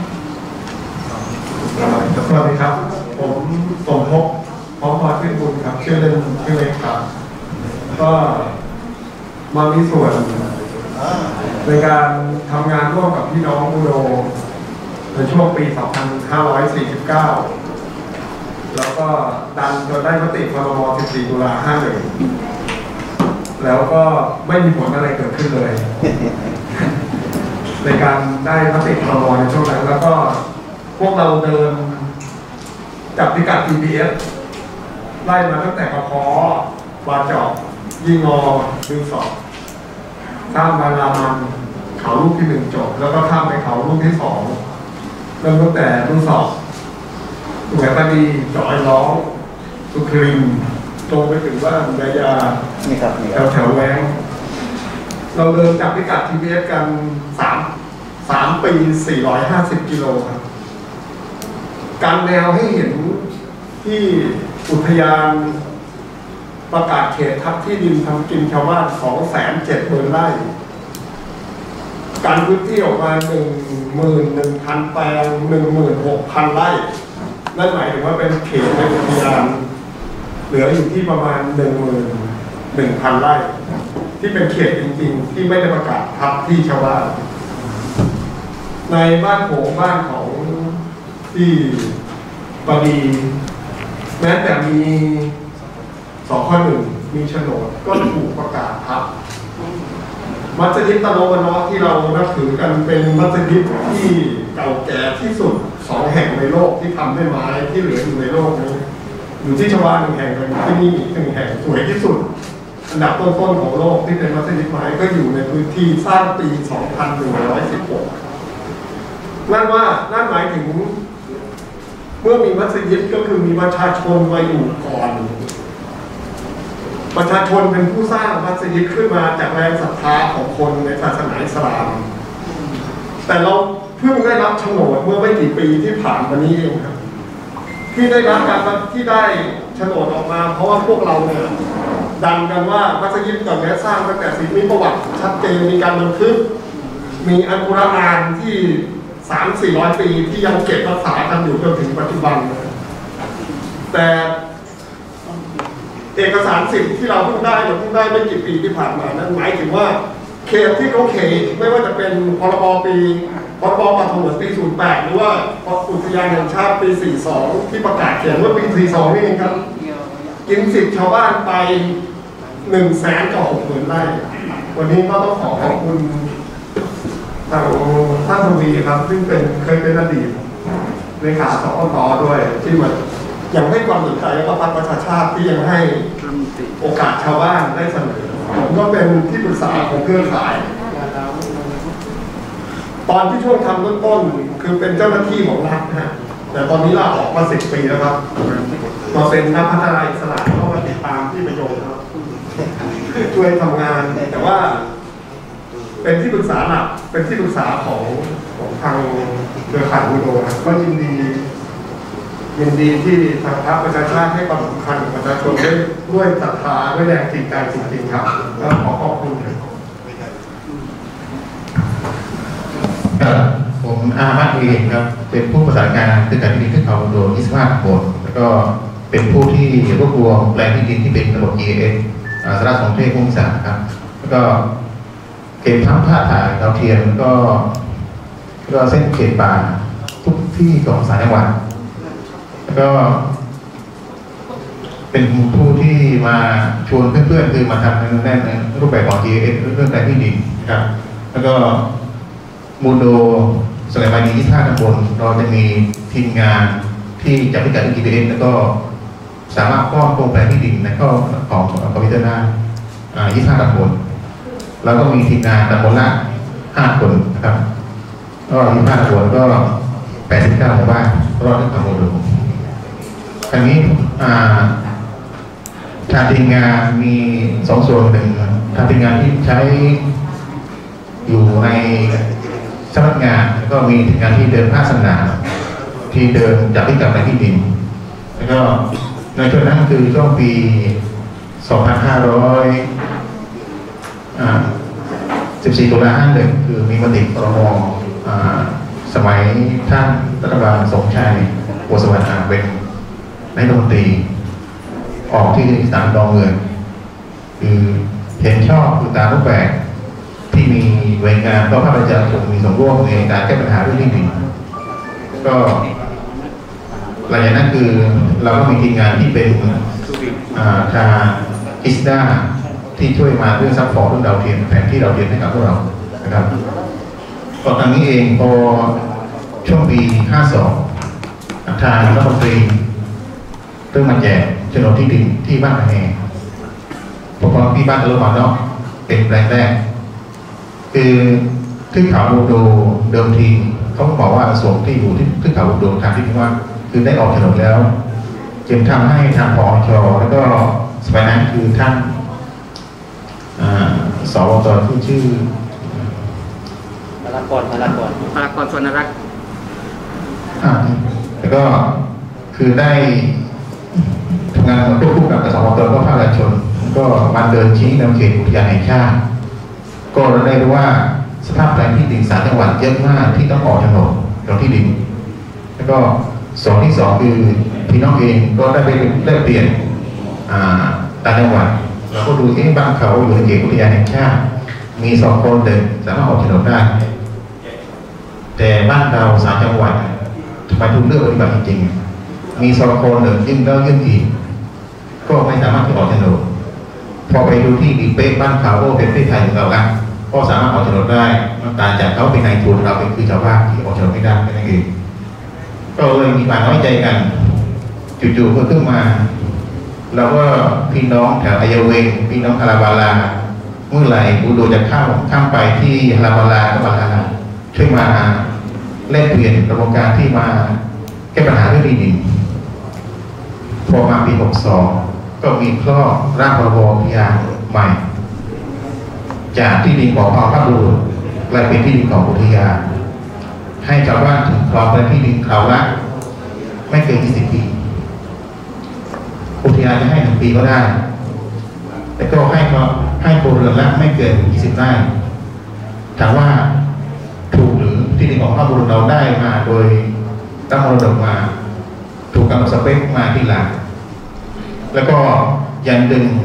สวัสดีครับผมสมภพพร้อมพรชื่อบุญครับชื่อเล่นชื่อเล็กครับก็มามีส่วนในการทำงานร่วมกับพี่น้องบูโดในช่วงปี สองพันห้าร้อยสี่สิบเก้า แล้วก็ดันจนได้มติพรบ สิบสี่ ตุลา ห้าสิบเอ็ด แล้วก็ไม่มีผลอะไรเกิดขึ้นเลย ในการได้มติพรบในช่วงนั้นแล้วก็พวกเราเดินจับพิกัด ที พี เอส ไล่มาตั้งแต่กระเพาะวาจอกยี่งอดึงสอบข้ามบารามันเขาลูกที่หนึ่งจบแล้วก็ข้ามไปเขาลูกที่สองเริ่มตั้งแต่รุ่นสอบสุขภาพดีจอยร้องสุครินตรงไปถึงว่านายาแถวแถวแหวงเราเดินจับพิกัด ที พี เอส กันสามสามปีสี่ร้อยห้าสิบกิโลครับการแนวให้เห็นที่อุทยานประกาศเขตทับที่ดินทำกินชาวบ้านสองแสนเจ็ดหมื่นไร่การพื้นที่ออกมาหนึ่งหมื่นหนึ่งพันแปลงหนึ่งหมื่นหกพันไร่นั่นหมายถึงว่าเป็นเขตในอุทยานเหลืออยู่ที่ประมาณหนึ่งหมื่นหนึ่งพันไร่ที่เป็นเขตจริงๆที่ไม่ได้ประกาศทับที่ชาวบ้านในบ้านโขงบ้านของที่ปดีแม้แต่มีสองข้อหนึ่งมีโฉนดก็ถูกประกาศทับมัสยิดตะโลวะเนาะที่เรานับถือกันเป็นมัสยิดที่เก่าแก่ที่สุดสองแห่งในโลกที่ทำด้วยไม้ที่เหลืออยู่ในโลกนี้อยู่ที่ชวาหนึ่งแห่งกันที่นี่หนึ่งแห่งสวยที่สุดอันดับต้นๆของโลกที่เป็นมัสยิดไม้ก็อยู่ในพื้นที่สร้างปี สองพันหนึ่งร้อยสิบหก นั่นว่านั่นหมายถึงเมื่อมีมัสยิดก็คือมีประชาชนมาอยู่ก่อนประชาชนเป็นผู้สร้างมัสยิดขึ้นมาจากแรงศรัทธาของคนในศาสนาอิสลามแต่เราเพิ่งได้รับโฉนดเมื่อไม่กี่ปีที่ผ่านมานี้เองครับที่ได้รับการที่ได้โฉนดออกมาเพราะว่าพวกเราเนี่ยดันกันว่ามัสยิดก่อนนี้สร้างตั้งแต่สิบมีประวัติชัดเจนมีการบันทึกมีอัลกุรอานที่สามสี่ร้อยปีที่ยังเก็บรักษากันอยู่จนถึงปัจจุบันแต่เอกสารสิทธิ์ที่เราเพิ่งได้เราเพิ่งได้ไม่กี่ปีที่ผ่านมานั้นหมายถึงว่าเขตที่เขาเขตไม่ว่าจะเป็นพรบปีพรบป่าสงวนปีศูนย์แปดหรือว่าอุทยานแห่งชาติปีสี่สองที่ประกาศเขียนว่าปีสี่สองนี่เองครับกินสิทธิ์ชาวบ้านไปหนึ่งแสนกับหกหมื่นไร่วันนี้ก็ต้องขอขอบคุณทางท่านทวีครับซึ่งเป็นเคยเป็นอดีตเลขาสปตด้วยที่มายังให้ความสนใจและพรรคประชาชาติที่ยังให้โอกาสชาวบ้านได้เสนอผมก็เป็นที่ปรึกษาของเครือข่ายตอนที่ช่วงทำต้นๆคือเป็นเจ้าหน้าที่ของรัฐนะฮะแต่ตอนนี้ลาออกมาสิบปีแล้วครับมาเป็นนักพัฒนาอิสระก็มาติดตามที่ประโยชน์ครับช่วยทำงานแต่ว่าเป็นที่ปรึกษาหลักเป็นที่ปรึกษาของของทางเครือข่ายบูโดนะก็ยินดียินดีที่ทางพรรคประชาชาติให้ความสำคัญกับประชาชนด้วยด้วยศรัทธาด้วยแรงจริงใจจริงๆครับก็ขอขอบคุณผมอามัดเองครับเป็นผู้ประสานงานเครือข่ายที่ดินขึ้นเขาโดนยี่สิบห้าคนแล้วก็เป็นผู้ที่รวบรวมแปลงที่ดินที่เป็นระบบ อี เอ เอส สารสนเทศภูมิศาสตร์ครับแล้วก็เก็บทั้งภาพถ่ายดาวเทียมก็ก็เส้นเขตป่าทุกที่ของสายจังหวัดแล้วก็เป็นผู้ที่มาชวนเพื่อนๆคือมาทำในรูปแบบของ อี เอ เอส เรื่องแปลงที่ดินครับแล้วก็มูโดสมัยนี้ที่ท่าตำบลเราจะมีทีมงานที่จับพิกัดที่ จี พี เอส แล้วก็สามารถป้อนโครงแปลที่ดินในข้อของคอมพิวเตอร์ได้ยี่สิบห้าตำบลแล้วก็มีทีมงานตำบลละห้าคนนะครับก็ยี่สิบห้าตำบลก็แปดสิบเก้าหมู่บ้านรอดทั้งตำบลครั้งนี้ทางทีมงานมีสองส่วนหนึ่งทางทีมงานที่ใช้อยู่ในสำนักงานแล้วก็มีทีมงานที่เดินภาคสนามที่เดินจับพิกัดในที่ดินแล้วก็ในช่วงนั้นคือช่วงปี สองพันห้าร้อยสิบสี่ ตุลาห้าหนึ่งคือมีมติครม.สมัยท่านรัฐบาลสมชายบัวสวรรค์เป็นนายกรัฐมนตรีออกที่สนามดอนเมืองคือเห็นชอบคือตามรูปแบบที่มีหน่วยงานก็ภาคประชาชนมีส่วนร่วมในการแก้ปัญหาเรื่องที่ดินก็หลังจากนั้นคือเราก็มีทีมงานที่เป็นทางอิสดาที่ช่วยมาเรื่องซัพพอร์ตเรื่องดาวเทียมแผนที่ดาวเทียมให้กับพวกเรานะครับตอนนี้เองพอช่วงปีห้าสองทางรัฐมนตรีเริ่มมาแจกโฉนดที่ดินที่บ้านแห่พวกเราที่บ้านตะลุมาเนาะเป็นแปลงแรกคือที่เขาบูโดเดิมทีเขาบอกว่าส่วนที่อยู่ที่ที่เขาบูโดทางที่ว่าคือได้ออกโฉนดแล้วจึงทำให้ทางปอชแล้วก็สมัยนั้นคือท่านสวตที่ชื่อพลากรพลากรพลากรสวนรักแล้วก็คือได้ทำงานควบคู่กับสวตก็ภาคประชาชนก็มาเดินชี้แนวเขตอุทยานแห่งชาติก็เราได้รู้ว่าสภาพแปลงที่ดินสามจังหวัดเยอะมากที่ต้องออกโฉนดของที่ดินแล้วก็สองที่สองคือพี่น้องเองก็ได้ไปแลกเปลี่ยนต่างจังหวัดเราก็ดูเอ๊ะบ้านเขาอยู่ในเขตอุทยานแห่งชาติมีสองคนเดินสามารถออกโฉนดได้แต่บ้านเราสามจังหวัดทำไมทุกเรื่องปฏิบัติจริงๆมีสองคนเดินยื่นแล้วยื่นอีกก็ไม่สามารถที่ออกโฉนดพอไปดูที่ดีเป๊ะบ้านเขาก็เป็นประเทศไทยของเราละก็สามารถออกโฉนดได้ต่างจากเขาเป็นนายทุนเราเป็นคือชาวบ้านที่ออกโฉนดไม่ได้แค่นั้นเองก็เลยมีความน้อยใจกันจู่ๆก็ขึ้นมาเราก็พี่น้องแถวอายเวงพี่น้องฮาราบาลาเมื่อไหร่บูโดจะเข้าข้ามไปที่ฮาราบาลาก็บาลาช่วยมาแลกเปลี่ยนกระบวนการที่มาแก้ปัญหาเรื่องที่ดินพอมาปีหกสองก็มีข้อร่างพรบพิยาใหม่จากที่ดินของพระบุรุษกลายเป็นที่ดินของอุทยานให้ชาวบ้านถึงครองที่ดินเขาละไม่เกินยี่สิบปีอุทยานจะให้หนึ่งปีก็ได้แต่ก็ให้ก็ให้โคเรือนละไม่เกินยี่สิบไร่ถามว่าถูกหรือที่ดินของพระบุรุษเราได้มาโดยตั้งมรดกมาถูกกำหนดสเปคมาที่หลังแล้วก็ยังดึง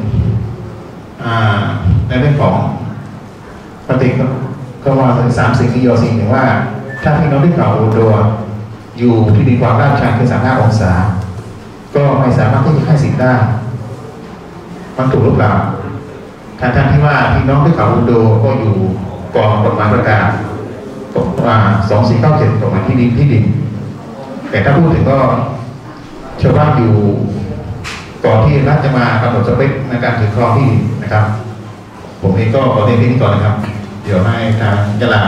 ในเรื่องของปฏิกิริยาก็ว่าถึงสามสิ่งที่โยสิ่งหนึ่งว่าถ้าพี่น้องที่เขาโดนอยู่ที่ดินความราบชันคือสามห้าองศาก็ไม่สามารถที่จะให้สิทธิ์ได้มันถูกหรือเปล่าท่านท่านที่ว่าพี่น้องที่เขาโดก็อยู่กองกฎหมายประกาศกฎหมายสองสี่เก้าเจ็ดกฎหมายที่ดินที่ดินแต่ถ้าพูดถึงก็ชาวบ้านอยู่ก่อนที่รัฐจะมากำหนดสเปคในการถือครองที่ดินนะครับผมเองก็ขอเรียนที่นี่ก่อนนะครับเดี๋ยวให้ทางยะลา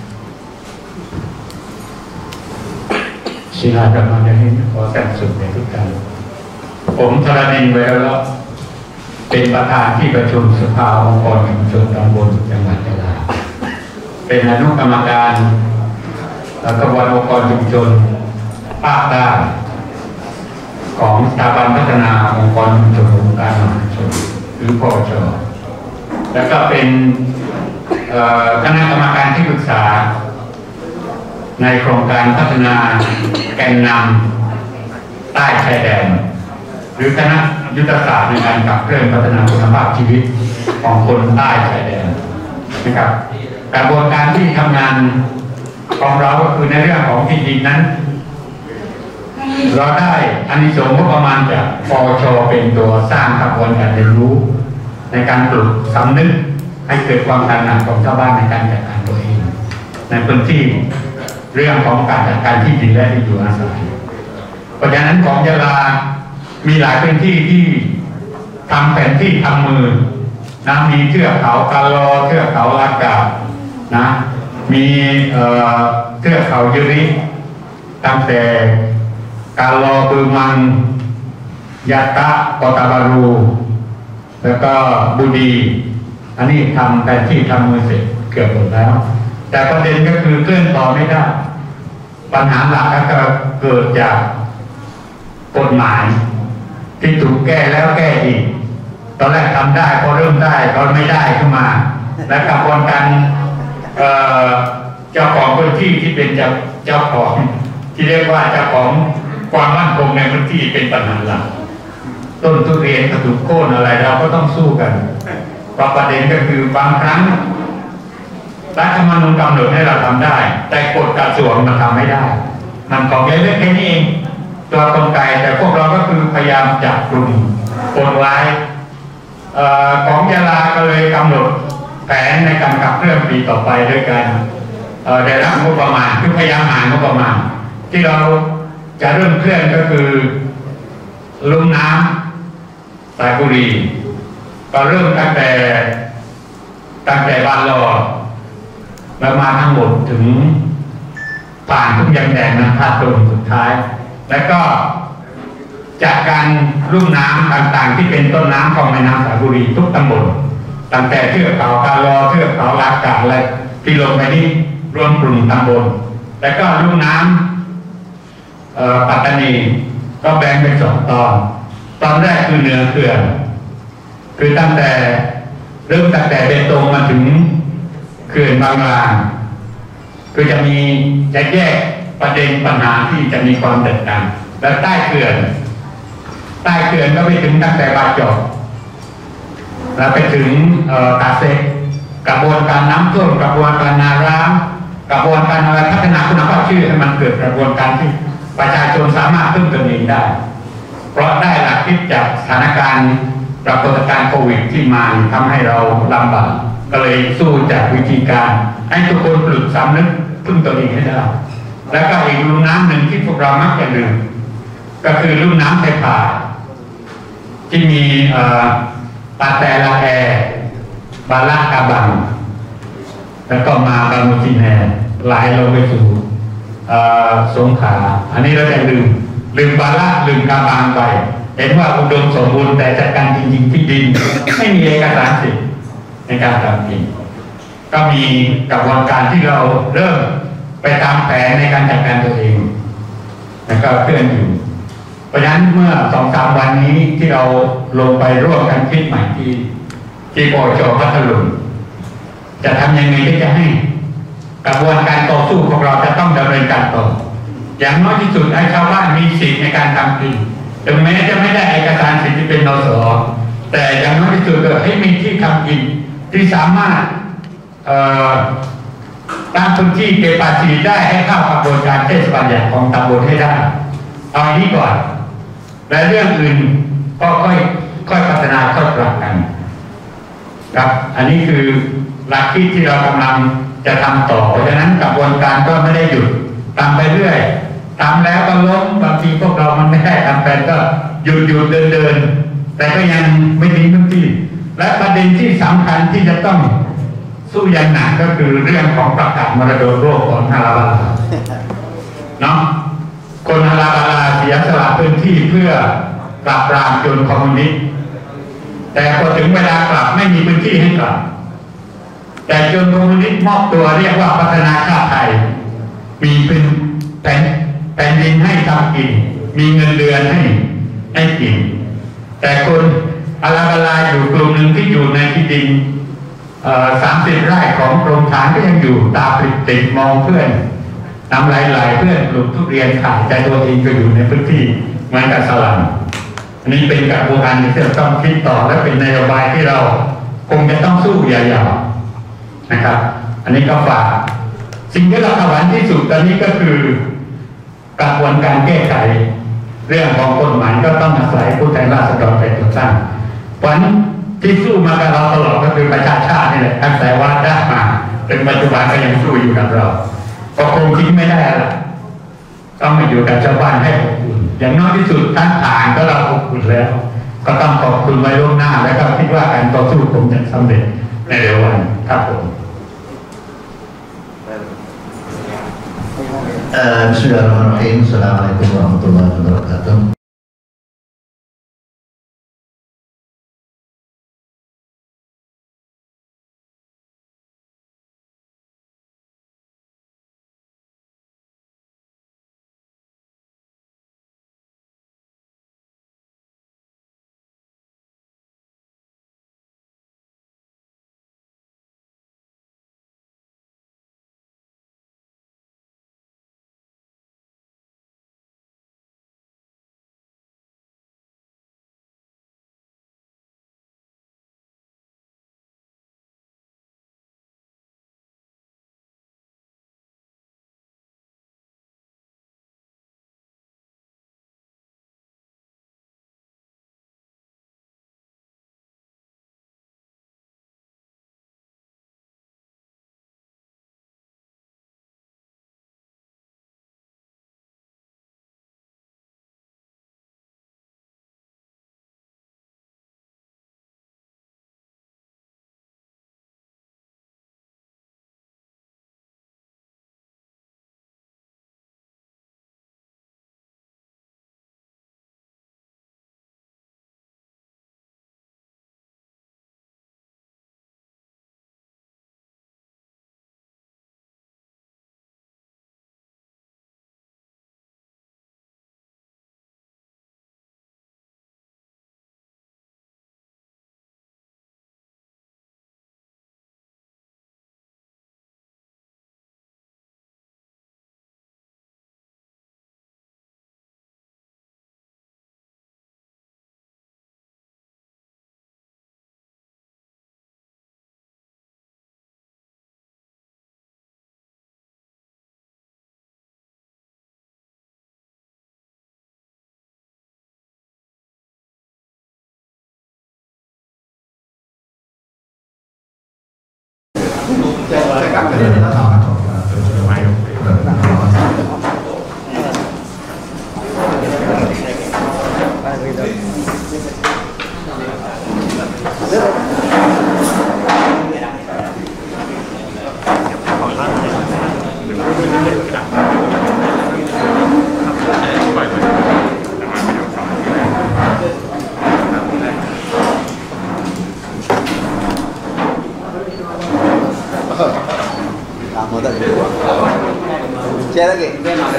ศิลาประมาณนี้ขอแต่งสุดในทุกการผมธรณีไว้แล้วเป็นประธานที่ประชุมสภาองค์กรชุมชนตำบลจังหวัดยะลาเป็นอนุกรรมการกระบวนองค์กรชุมชนภาคใต้ของสถาบันพัฒนาองค์กรชุมชนองค์การมหาชนหรือพอชแล้วก็เป็นคณะกรรมการที่ปรึกษาในโครงการพัฒนาแกนนำใต้ชายแดนหรือคณะยุทธศาสตร์ในการขับเคลื่อนพัฒนาคุณภาพชีวิตของคนใต้ชายแดนนะครับกระบวนการที่ทำงานของเราก็คือในเรื่องของที่ดินนั้นเราได้อานิสงส์งบประมาณจากปชเป็นตัวสร้างกระบวนการเรียนรู้ในการปลุกสำนึกให้เกิดความตระหนักของชาวบ้านในการจัดการตัวเองในพื้นที่เรื่องของการจัดการที่ดินและที่อยู่อาศัยเพราะฉะนั้นของยะลามีหลายพื้นที่ที่ทำแผนที่ทำมือนะมีเทือกเขากาลอเทือกเขาลากานะมีเอ่อเทือกเขายุริตั้งแต่กาลอบือมังยะตะกอตาบารูแล้วก็บูดีอันนี้ทำแผนที่ทำมือเสร็จเกือบหมดแล้วแต่ประเด็นก็คือเคลื่อนต่อไม่ได้ปัญหาหลักก็เกิดจากกฎหมายที่ถูกแก้แล้วแก้อีกตอนแรกทำได้พอเริ่มได้ก็ไม่ได้ขึ้นมาและกระบวนการเอ่อเจ้าของพื้นที่ที่เป็นเจ้าเจ้าของที่เรียกว่าเจ้าของความมั่นคงในพื้นที่เป็นปัญหาหลักต้นทุเรียนกระดูกโค่นอะไรเราก็ต้องสู้กันเพราะประเด็นก็คือบางครั้งรัฐธรรมนูญกำหนดให้เราทำได้แต่กฎกระทรวงมันทำไม่ได้มันของเล็กๆแค่นี้เองตัวกลไกแต่พวกเราก็คือพยายามจับกลุ่มคนร้ายของยะลาก็เลยกำหนดแผนในการขับเคลื่อนปีต่อไปด้วยกันได้รับงบประมาณคือพยายามหางบประมาณที่เราจะเริ่มเคลื่อนก็คือลุ่มน้ำสายบุรีก็เริ่มตั้งแต่ตั้งแต่บ้านรอแล้วมาทั้งหมดถึงผ่านทุกยังแดงนะภาคตรงสุดท้ายแล้วก็จากการลุ่มน้ำต่างๆที่เป็นต้นน้ำของแม่น้ำสายบุรีทุกตำบลตั้งแต่เทือกเขากาลอเทือกเขาลากาอะไรที่ลงไปนี่รวมกลุ่มตำบลแล้วก็ลุ่มน้ำปัตตานีก็แบ่งเป็นสองตอนตอนแรกคือเหนือเขื่อนคือตั้งแต่เริ่มตั้งแต่เบตงมาถึงเขื่อนบางลางคือจะมีจะแยกประเด็นปัญหาที่จะมีความแตกต่างและใต้เขื่อนใต้เขื่อนก็ไปถึงตั้งแต่บาจอกแล้วไปถึงตาเซกกระบวนการน้ำท่วมกระบวนการนาร้างกระบวนการอะไรพัฒนาคุณภาพชีวิตให้มันเกิดกระบวนการที่ประชาชนสามารถพึ่งตนเองได้เพราะได้หลักคิดจากสถานการณ์ปรากฏการณ์โควิดที่มาทำให้เราลำบากก็เลยสู้จากวิธีการให้ทุกคนปลุกสำนึกพึ่งตนเองให้ได้แล้วก็อีกลุ่มน้ำหนึ่งที่พวกเรามักจะลืมก็คือลุ่มน้ำไทยป่าที่มีปาแต่ละแอบาลากาบังแล้วก็มาบางมุจินแฮไหลลงไปสู่สงขลาอันนี้เราจะลืมลืมบาลาลืมกาบังไปเห็นว่าอุดมสมบูรณ์แต่จัดการจริงๆที่ดินไม่มีเอกสารสิทธิ์ในการทำกินก็มีกระบวนการที่เราเริ่มไปตามแผนในการจัดการตัวเองแล้วก็เคลื่อนอยู่เพราะฉะนั้นเมื่อสองสามวันนี้ที่เราลงไปร่วมกันคิดใหม่ที่ที่ปจพัทลุงจะทำยังไงที่จะให้กระบวนการต่อสู้ของเราจะต้องดำเนินการต่ออย่างน้อยที่สุดให้ชาวบ้านมีสิทธิ์ในการทำกินถึงแม้จะไม่ได้เอกสารสิทธิ์ที่เป็นนส.แต่อย่างน้อยที่สุดก็ให้มีที่ทำกินที่สามารถตั้งพื้นที่เก็บภาษีได้ให้เข้ากระบวนการเทศบาลใหญ่ของตำบลให้ได้เอาอันนี้ก่อนและเรื่องอื่นก็ค่อยค่อยพัฒนาค่อยปรับกันครับอันนี้คือหลักคิดที่เรากำลังจะทำต่อเพราะฉะนั้นกระบวนการก็ไม่ได้หยุดทำไปเรื่อยทำแล้วก็ล้มบางทีพวกเรามันไม่ได้ทำไปก็หยุดหยุดเดินเดินแต่ก็ยังไม่ทิ้งทุกที่และประเด็นที่สำคัญที่จะต้องสู้อย่างหนักก็คือเรื่องของประกาศมรดกโลกของฮาราบาลาเนาะคนฮาราบาลาเสียสละพื้นที่เพื่อปราบปรามโจรคอมมิวนิสต์แต่พอถึงเวลากลับไม่มีพื้นที่ให้กลับแต่โจรคอมมิวนิสต์มอบตัวเรียกว่าพัฒนาชาติไทยมีเป็นแผ่นแผ่นดินให้ทำกินมีเงินเดือนให้ให้กินแต่คนฮาราบาลาอยู่กลุ่มหนึ่งที่อยู่ในที่ดินสามสิบไร่ของกรมฐานก็ยังอยู่ตาปิดติดมองเพื่อนนำหลายๆเพื่อนปลูกทุเรียนขายแต่ตัวเองก็อยู่ในพื้นที่เหมือนกับสลัมอันนี้เป็นกระบวนการที่เราต้องคิดต่อและเป็นนโยบายที่เราคงจะต้องสู้ยาวๆนะครับอันนี้ก็ฝากสิ่งที่เราทำวันที่สุดตอนนี้ก็คือกระบวนการแก้ไขเรื่องของกฎหมายก็ต้องอาศัยผู้แทนราษฎรเป็นตัวตั้งผลที่สู้มากับเราตลอดก็คือประชาชาตินี่แหละตั้งแต่ว่าได้มาถึงปัจจุบันก็ยังสู้อยู่กับเราก็คงทิ้งไม่ได้ละต้องมาอยู่กับชาวบ้านให้อบอุ่นอย่างน้อยที่สุดท่านฐานก็เราอบอุ่นแล้วก็ต้องขอบคุณไว้ล่วงหน้าแล้วก็คิดว่าการต่อสู้ผมจะสำเร็จในเร็ววันครับผม Bismillahirrahmanirrahim. Assalamualaikum warahmatullahi wabarakatuh. Saya akan beritahu. Share lagi.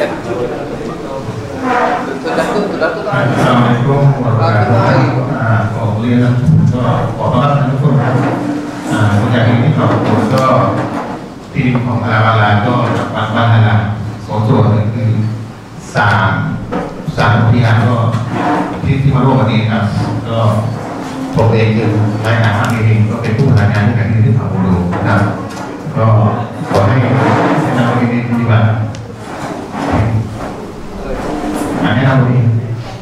Assalamualaikum warahmatullahi wabarakatuh. ขอเรียนก็ขอต้อนรับทุกคนครับวันนี้ก็ก็ที่ดินของพลาบาลาก็จากบ้านบ้านฮาราสองส่วนคือสามสามพิธีก็ที่ที่มาร่วมวันนี้ครับก็ผมเองคือรายงานเองก็เป็นผู้รายงานที่การที่ที่ผ่าบูรูนะครับก็ขอให้แนะนำวันนี้ที่ว่าแนะนำวันนี้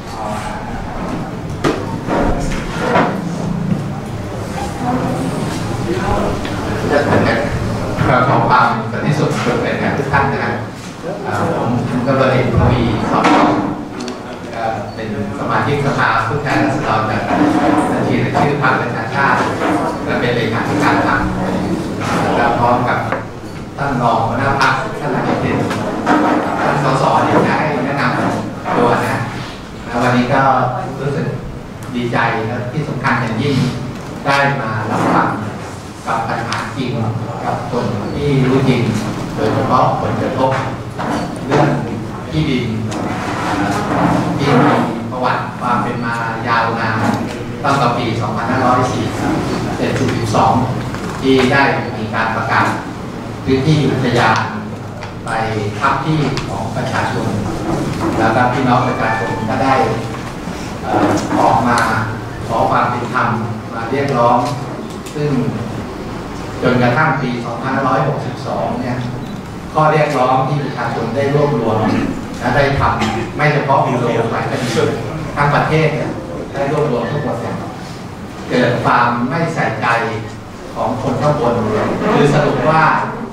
จะถึงเนี่ยขอความสันติสุขเป็นแก่ทุกท่านนะครับผมกำลังเห็นทวีสอบเป็นสมาชิกสภาผู้แทนราษฎรจากบัญชีรายชื่อพรรคประชาชาติและเป็นเลขาธิการพรรคและพร้อมกับท่านรองหัวหน้าพรรคท่านนายกท่านสสเนี่ยได้แนะนำตัวนะวันนี้ก็รู้สึกดีใจและที่สำคัญอย่างยิ่งได้มารับฟังกับปัญหาจริงกับคนที่รู้จริงโดยเฉพาะผลกระทบเรื่องที่ดินที่มีประวัติความเป็นมายาวนานตั้งแต่ปี สองพันห้าร้อยสี่สิบสอง ที่ได้มีการประกาศพื้นที่อุทยานไปทับที่ของประชาชนแล้วก็พี่น้องประชาชนก็ได้ออกมาขอความเป็นธรรมมาเรียกร้องซึ่งจนกระทั่งปี สองพันห้าร้อยหกสิบสอง เนี่ยข้อเรียกร้องที่ประชาชนได้รวบรวมและได้ทำไม่เฉพาะบูโรหลายคดีทั้งประเทศเนี่ยได้รวบรวมทั้งหมดเนี่ยเกิดความไม่ใส่ใจของคนข้างบนคือสรุปว่า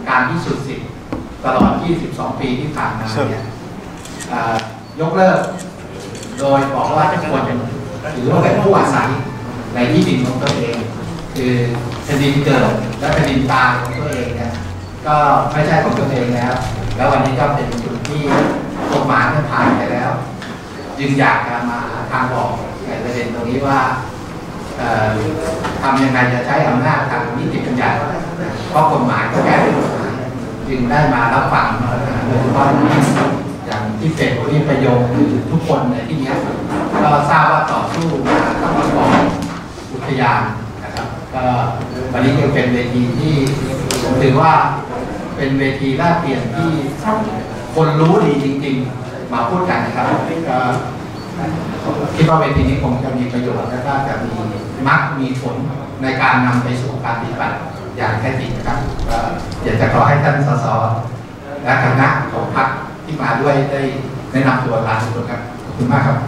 การพิสูจน์สิทธิ์ตลอดยี่สิบสองปีที่ผ่านมาเนี่ยยกเลิกโดยบอกว่าทุกคนถือว่าเป็นผู้อาศัยในที่ดินของตัวเองคือแผ่นดินเกิดและแผ่นดินตายของตัวเองเนี่ยก็ไม่ใช่ของตัวเองแล้วแล้ววันนี้ก็เป็นจุดที่กฎหมายผ่านไปแล้วจึงอยากจะมาหาทางออกในประเด็นตรงนี้ว่าทำยังไงจะใช้อำนาจทางนิติบัญญัติเพราะกฎหมายก็แก้ด้วยกฎหมายจึงได้มารับฟังโดยเฉพาะอย่างที่เป็นที่ประโยชน์คือทุกคนในที่นี้ก็ทราบว่าต่อสู้มากับองค์กรอุทยานนะครับก็วันนี้ก็เป็นเวทีที่ผมถือว่าเป็นเวทีแลกเปลี่ยนที่คนรู้ดีจริงๆมาพูดกันนะครับก็คิดว่าเวทีนี้คงจะมีประโยชน์และก็จะมีมักมีผลในการนำไปสู่การปฏิบัติอย่างแท้จริงนะครับก็อยากจะขอให้ท่านสสและคณะของพรรคที่มาด้วยได้แนะนำตัวลาทุกคนครับขอบคุณมากครับ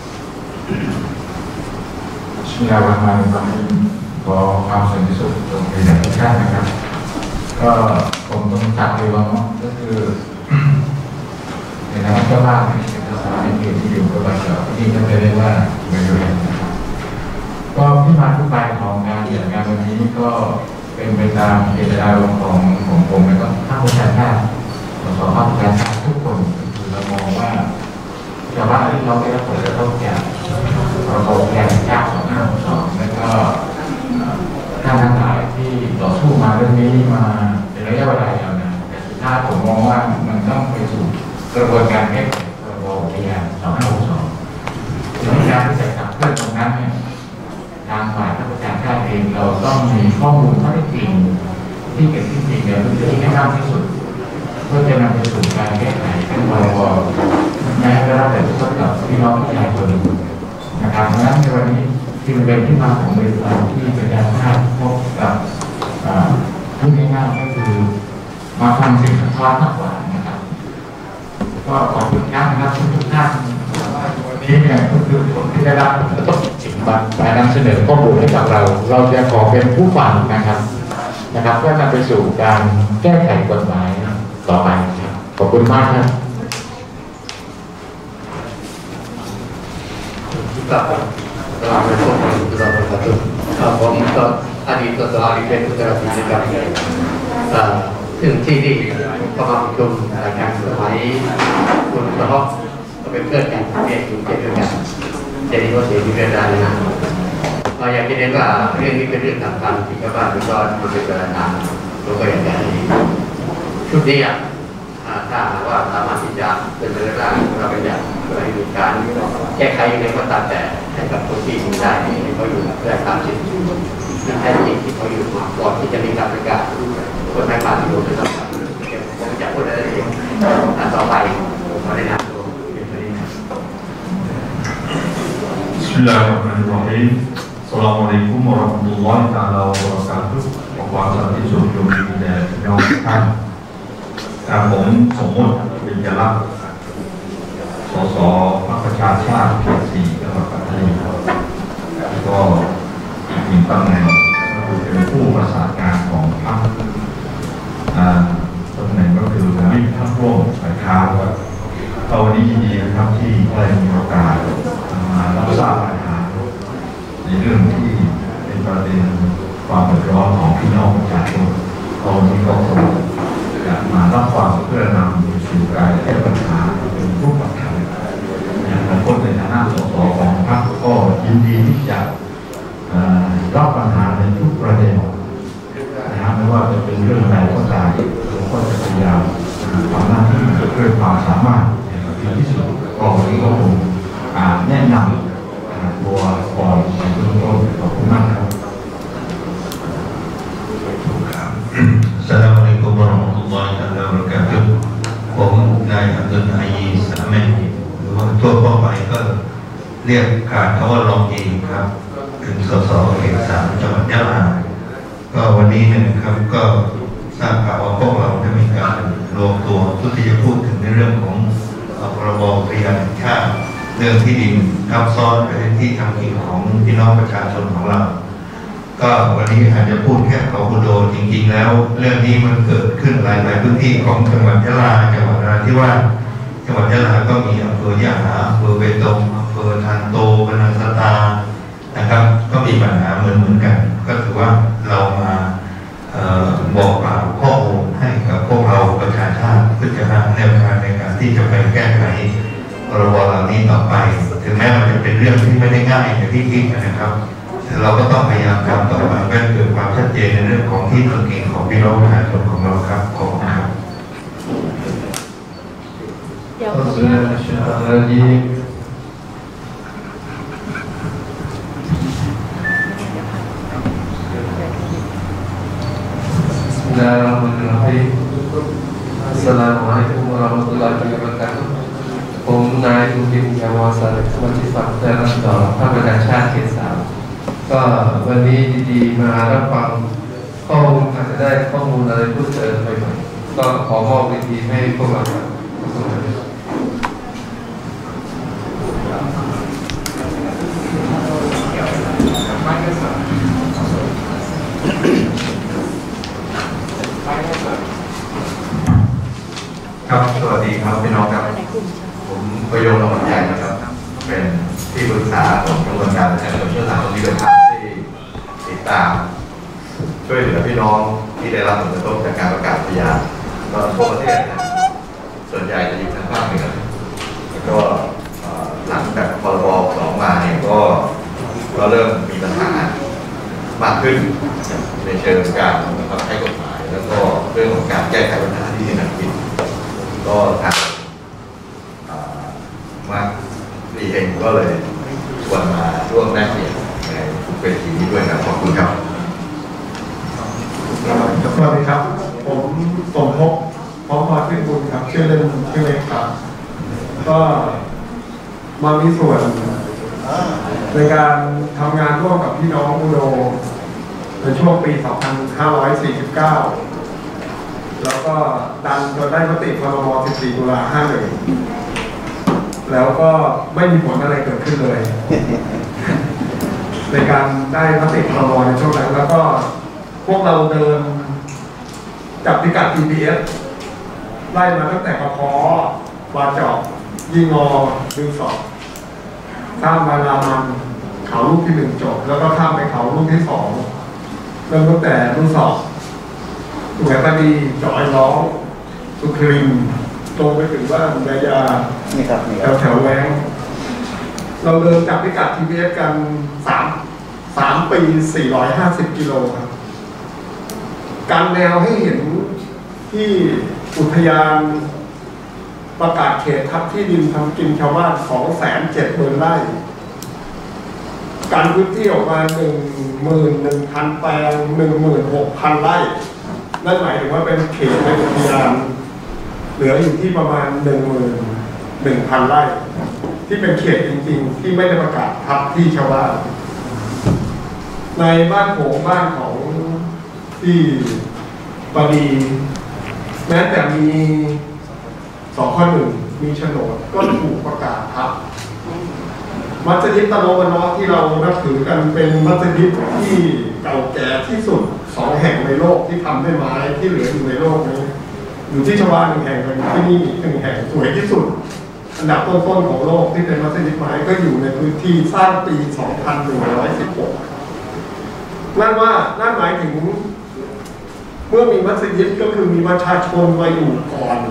Bismillahirrahmanirrahim ขอความสันติสุขจงมีแด่ทุกท่านนะครับก็ผมต้องจับเลยว่าก็คือในฐานะเจ้าบ้านในสถานที่ที่อยู่กับเราที่จะเรียกว่าบริเวณนะครับก็ที่มาทุกไปของงานเกี่ยวกับงานวันนี้ก็เป็นไปตามเจตนารมณ์ของของผมและก็ท่านผู้ชายท่านสสภาคประชาชนทุกคนคือเรามองว่าชาวบ้านที่เราได้รับผลกระทบจากระบบแรงยากของห้าสองแล้วก็ท่านทั้งหลายที่ต่อสู้มาเรื่องนี้มาเป็นระยะเวลายาวนานแต่สุดท้ายผมมองว่ามันต้องไปสู่กระบวนการแก้ไขระบบอุทยานสองห้าหกสองในการที่จะขับเคลื่อนตรงนั้นเนี่ยทางฝ่ายข้าราชการเองเราต้องมีข้อมูลข้อเท็จจริงที่เกิดขึ้นจริงเนี่ยเป็นที่แน่นอนที่สุดเพื่อจะนำไปสู่การแก้ไขเป็นพรบแม้กระทั่งแต่ทุกข์กับพี่น้องประชาชนนะครับเพราะฉะนั้นในวันนี้ที่เป็นที่มาของบริษัทที่ประชาชนพบกับพูดง่ายๆก็คือมาฟังเสียงสะท้อนมากกว่านะครับก็ขอบคุณนะครับทุกท่านวันนี้เนี่ยก็คือผมที่ได้รับต้องสิ่งบัตรไปนำเสนอข้อมูลให้กับเราเราจะขอเป็นผู้ฟังนะครับนะครับเพื่อนำไปสู่การแก้ไขกฎหมายต่อไปครับขอบคุณมากครับครับสลามอะลัยกุมวะเราะห์มะตุลลอฮิวะบะเราะกาตุฮ์ครับผมก็อดีตสอาริเป็นพุทธราชนะครับถึงที่นี่ก็มาประชุมรายการสมัยคุณสมก็เป็นเพื่อนกันเรียนอยู่เจ็ดด้วยกันเจดีย์ก็เสียชีวิตได้เลยนะเราอยากจะเรียนว่าเรื่องนี้เป็นเรื่องสำคัญที่ชาวบ้านทุกคนควรจะพิจารณาเราก็อยากจะชุดนี้อ่ะถ้าว่าสามารถที่จะเป็นเรื่องร่างเราเป็นอย่างไรมีการแก้ไขยังไงก็ตามแต่ให้กับคนที่มีได้ให้เขาอยู่เพื่อตามสิทธิที่แท้จริงที่เขาอยู่มาก่อนที่จะมีการประกาศคนไม่ผ่านที่โดนจะต้องผมจะพูดอะไรเองต่อไปผมขอได้นำตัวเป็นประเด็น Bismillahirrahmanirrahim. Assalamualaikum warahmatullahi wabarakatuh. ขอความสันติสุขจงมีแด่พี่น้องทุกท่านผมสมมติเป็นยลักษณ์สสพรรคประชาชาติเขตสี่จังหวัดปัตตานีแล้วก็อีกหนึ่งตำแหน่งก็คือเป็นผู้ประสานงานของพรรคตำแหน่งก็คือผมวิ่งพรรคร่วมฝ่ายค้านก็วันนี้ยินดีนะครับที่ได้มีโอกาสมารับทราบปัญหาในเรื่องที่เป็นประเด็นความเดือดร้อนของพี่น้องประชาชนตอนนี้ก็คงมารับฟังเพื่อนำไปสู่การแก้ปัญหาเป็นรูปธรรมอย่างไรก็ในฐานะสสของพรรคก็ยินดีที่จะรับปัญหาในทุกประเด็นนะไม่ว่าจะเป็นเรื่องใดก็ตามเราก็จะพยายามทำหน้าที่ด้วยความสามารถอย่างดีที่สุดก็วันนี้ก็คงแนะนำตัวก่อนในเบื้องต้นขอบคุณมากครับAssalamualaikum warahmatullahi wabarakatuh. ผมนายอับดุลอายีสามเมนหรือว่าทั่วไปก็เรียกการเขาว่ารองเองครับเป็นสสเขตสามจังหวัดยะลาก็วันนี้นะครับก็ทราบข่าวว่าพวกเราได้มีการรวมตัวเพื่อที่จะพูดถึงในเรื่องของพรบอุทยานแห่งชาติเรื่องที่ดินทับซ้อนไปที่ทำกินของพี่น้องประชาชนของเรากก็วันนี้อาจจะพูดแค่เขาคุโดจริงๆแล้วเรื่องนี้มันเกิดขึ้นหลายๆพื้นที่ของจังหวัดยะลาจังหวัดนราธิวาสจังหวัดยะลาก็มีอำเภอยะหาอำเภอเบตงอำเภอทันโตบรรนังสตานะครับก็มีปัญหาเหมือนเหมือนกันก็คือว่าเรามาบอกกล่าวข้อมูลให้กับพวกเราประชาชาติเพื่อจะหาแนวทางในการที่จะไปแก้ไขพรบเหล่านี้ต่อไปถึงแม้มันจะเป็นเรื่องที่ไม่ได้ง่ายอย่างที่คิดนะครับแต่เราก็ต้องพยายามทำต่อไปเพื่อเกิดความชัดเจนในเรื่องของที่ตนเองของพี่น้องประชาชนของเราครับขอบคุณครับ Bismillahirrahmanirrahim. Assalamualaikum warahmatullahi wabarakatuh. ผมนายดุรินทร์ยาวาสารสมาชิกพรรคแต่รัฐดอพรรคประชาชาติเขตสามก็วันนี้ดีๆมารับฟังข้อมูลอาจจะได้ข้อมูลอะไรเพิ่มเติมไปหน่อยก็ขอมอบวิธีให้พวกเราครับครับสวัสดีครับพี่น้องครับผมประโยชน์ละหมดใหญ่นะครับเป็นที่ปรึกษาของกระบวนการจัดการช่วยเหลือคนที่เป็นภาคที่ติดตามช่วยเหลือพี่น้องที่ได้รับผลกระทบจากการประกาศพยานตอนทั่วประเทศนะส่วนใหญ่จะอยู่ทางภาคเหนือแล้วก็หลังจากพรบสองมาเนี่ยก็ก็เริ่มมีปัญหามากขึ้นในเชิงการบังคับใช้กฎหมายแล้วก็เรื่องของการแก้ไขปัญหาที่หนักผิดก็ทางมาดีเองก็เลยชวนมาร่วมแลกเปลี่ยนในเวทีนี้ด้วยครับขอบคุณครับสวัสดีครับผมสมภพพร้อมพรชื่อบุญครับชื่อเล่นชื่อเล็กครับก็มามีส่วนในการทำงานร่วมกับพี่น้องอุโดในช่วงปี สองพันห้าร้อยสี่สิบเก้า แล้วก็ดันจนได้มติพรบ สิบสี่ ตุลา ห้าสิบเอ็ด แล้วก็ไม่มีผลอะไรเกิดขึ้นเลย ในการได้มติพรบในช่วงนั้นแล้วก็พวกเราเดินจับพิกัด จี พี เอส ไล่มาตั้งแต่กระเพาะวาจอกยี่งอดึงสอบข้ามมาลามันเขาลูกที่หนึ่งจบแล้วก็ข้ามไปเขาลูกที่สองเริ่มตั้งแต่ลูกสอบสุขตาดีจอยร้องสุครินตรงไปถึงบ้านยายาแถวแถวแหวงเราเดินจับพิกัด ที พี เอส กันสามสามปีสี่ร้อยห้าสิบกิโลครับการแนวให้เห็นที่อุทยานประกาศเขตทับที่ดินทำกินชาวบ้านสองแสนเจ็ดหมื่นไร่การพื้นที่ออกมาหนึ่งหมื่นหนึ่งพันแปลงหนึ่งหมื่นหกพันไร่นั่นหมายถึงว่าเป็นเขตในอุทยานเหลืออยู่ที่ประมาณหนึ่งหมื่นหนึ่งพันไร่ที่เป็นเขตจริงๆที่ไม่ได้ประกาศทับที่ชาวบ้านในบ้านโขงบ้านของที่ปดีแม้แต่มีสองข้อหนึ่งมีโฉนดก็ถูกประกาศทับมัสยิดตะโลวะเนาะที่เรานับถือกันเป็นมัสยิดที่เก่าแก่ที่สุดสองแห่งในโลกที่ทำด้วยไม้ที่เหลืออยู่ในโลกนี้อยู่ที่ชวาหนึ่งแห่งกับที่นี่หนึ่งแห่งสวยที่สุดอันดับต้นๆของโลกที่เป็นมัสยิดไม้ก็อยู่ในพื้นที่สร้างปี สองพันหนึ่งร้อยสิบหก นั่นว่านั่นหมายถึงเมื่อมีมัสยิดก็คือมีประชาชนมาอยู่ก่อน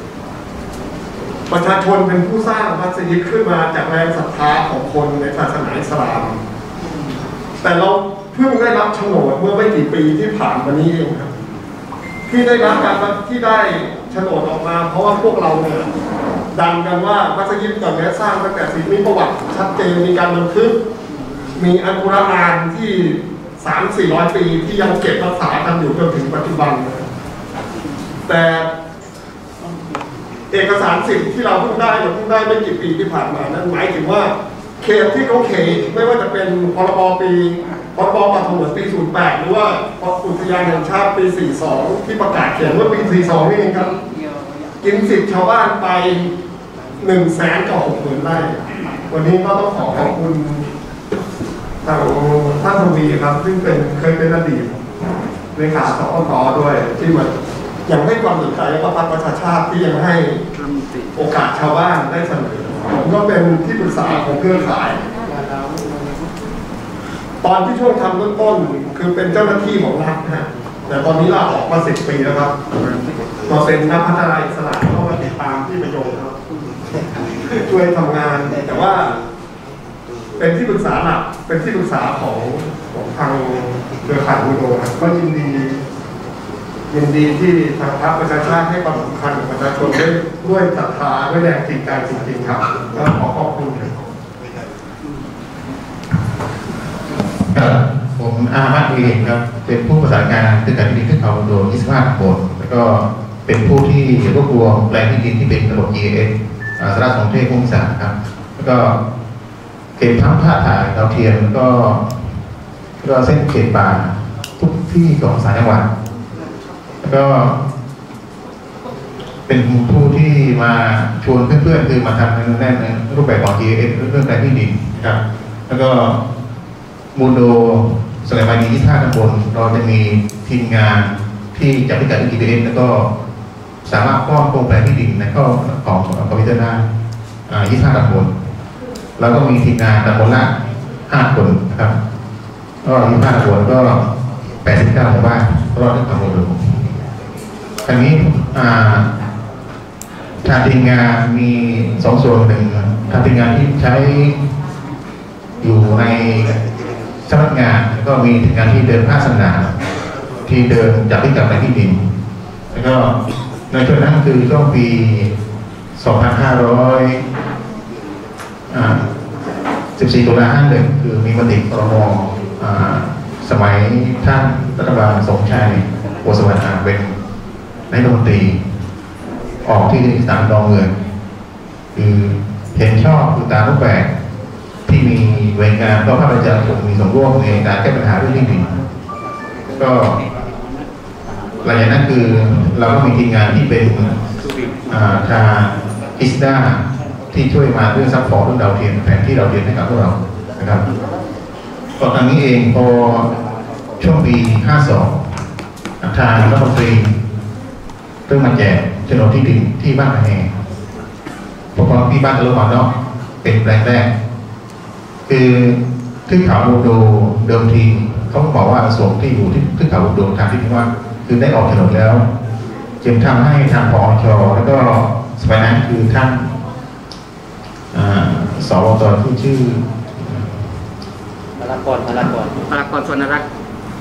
ประชาชนเป็นผู้สร้างมัสยิดขึ้นมาจากแรงศรัทธาของคนในศาสนาอิสลามแต่เราเพิ่งได้รับโฉนดเมื่อไม่กี่ปีที่ผ่านมานี้เองครับที่ได้รับการที่ได้โฉนดออกมาเพราะว่าพวกเราเนี่ยดันกันว่ามัสยิดก่อนนี้สร้างตั้งแต่สิมีประวัติชัดเจนมีการบันทึกมีอัลกุรอานที่สามสี่ร้อยปีที่ยังเก็บรักษากันอยู่จนถึงปัจจุบันแต่เอกสารสิทธิ์ที่เราเพิ่งได้เราเพิ่งได้ไม่กี่ปีที่ผ่านมานั้นหมายถึงว่าเขตที่เขาเขตไม่ว่าจะเป็นพรบปีพรบป่าสงวนปีศูนย์แปดหรือว่าอุทยานแห่งชาติปีสี่สองที่ประกาศเขียนว่าปีสี่สองนี่เองครับกินสิทธิ์ชาวบ้านไปหนึ่งแสนกับหกหมื่นไร่วันนี้ก็ต้องขอขอบคุณทางท่านทวีครับซึ่งเป็นเคยเป็นอดีตเลขาสอทด้วยที่มายังให้ความสนใจและพรรคประชาชาติที่ยังให้โอกาสชาวบ้านได้เสนอผมก็เป็นที่ปรึกษาของเครือข่ายตอนที่ช่วงทำต้นๆคือเป็นเจ้าหน้าที่ของรัฐนะฮะแต่ตอนนี้ลาออกมาสิบปีแล้วครับมาเป็นนักพัฒนาอิสระเข้ามาติดตามที่ประโยชน์ครับช่วยทำงานแต่ว่าเป็นที่ปรึกษาหลักเป็นที่ปรึกษาของของทางเครือข่ายอุดมก็ยินดียินดีที่ทางพรรคประชาชาติให้ความสำคัญกับประชาชนด้วยด้วยศรัทธาด้วยแรงจิตใจจริงๆครับก็ขอขอบคุณครับผมอามาดีครับเป็นผู้ประสานงานเครือข่ายที่ดินขึ้นเขาอุดมยี่สิบห้าคนแล้วก็เป็นผู้ที่รวบรวมแปลงที่ดินที่เป็นระบบ จี เอ เอส สารสนเทศภูมิศาสตร์ครับแล้วก็เก็บทั้งภาพถ่ายดาวเทียมแล้วก็ก็เส้นเขตป่าทุกที่ของสายจังหวัดแล้วก็เป็นผู้ที่มาชวนเพื่อนๆคือมาทำในแน่นรูปแบบของ จี เอ เอส เรื่องแปลงที่ดินครับแล้วก็มูลโดสมัยมาดีที่ท่าตำบลเราจะมีทีมงานที่จับพิกัดที่ จี พี เอส แล้วก็สามารถป้อนโครงแปลงที่ดินในข้อของคอมพิวเตอร์ได้ยี่สิบห้าตำบลแล้วก็มีทีมงานตำบลละห้าคนนะครับก็ยี่สิบห้าตำบลก็แปดสิบเก้าหมู่บ้านรอดทั้งตำบลเลยครั้นี้ทางทีมงานมีสองส่วนหนึ่งทางทีมงานที่ใช้อยู่ในสำนักงานก็มีทีมงานที่เดินภาคสนามที่เดินจับพิกัดในที่ดินแล้วก็ในช่วงนั้นคือช่วงปีสองพันห้าร้อยสิบสี่ตุลาห้าหนึ่งคือมีมติครม.สมัยท่านรัฐบาลสมชายโอสวัสดิ์เป็นนายกรัฐมนตรีออกที่สนามดอนเมืองคือเห็นชอบคือตามรูปแบบที่มีเวรการก็ภาคประชาชนมีส่วนร่วมในการแก้ปัญหาเรื่องที่ดินก็หลังจากนั้นคือเราก็มีทีมงานที่เป็นทางอิสดาที่ช่วยมาเรื่องซัพพอร์ตเรื่องดาวเทียมแผนที่ดาวเทียมให้กับพวกเรานะครับก็ทางนี้เองพอช่วงปีห้าสองทางรัฐมนตรีเริ่มมาแจกโฉนดที่ดินที่บ้านแห่งพวกเราที่บ้านตะลุกเนาะเป็นแปลงแรกคือที่เขาบูโดเดิมทีเขาบอกว่าส่วนที่อยู่ที่ที่เขาบูโดทางที่ว่าคือได้ออกโฉนดแล้วจึงทำให้ทางปอชแล้วก็สมัยนั้นคือท่านสวตที่ชื่อพลากรพลากรพลากรสวนรัก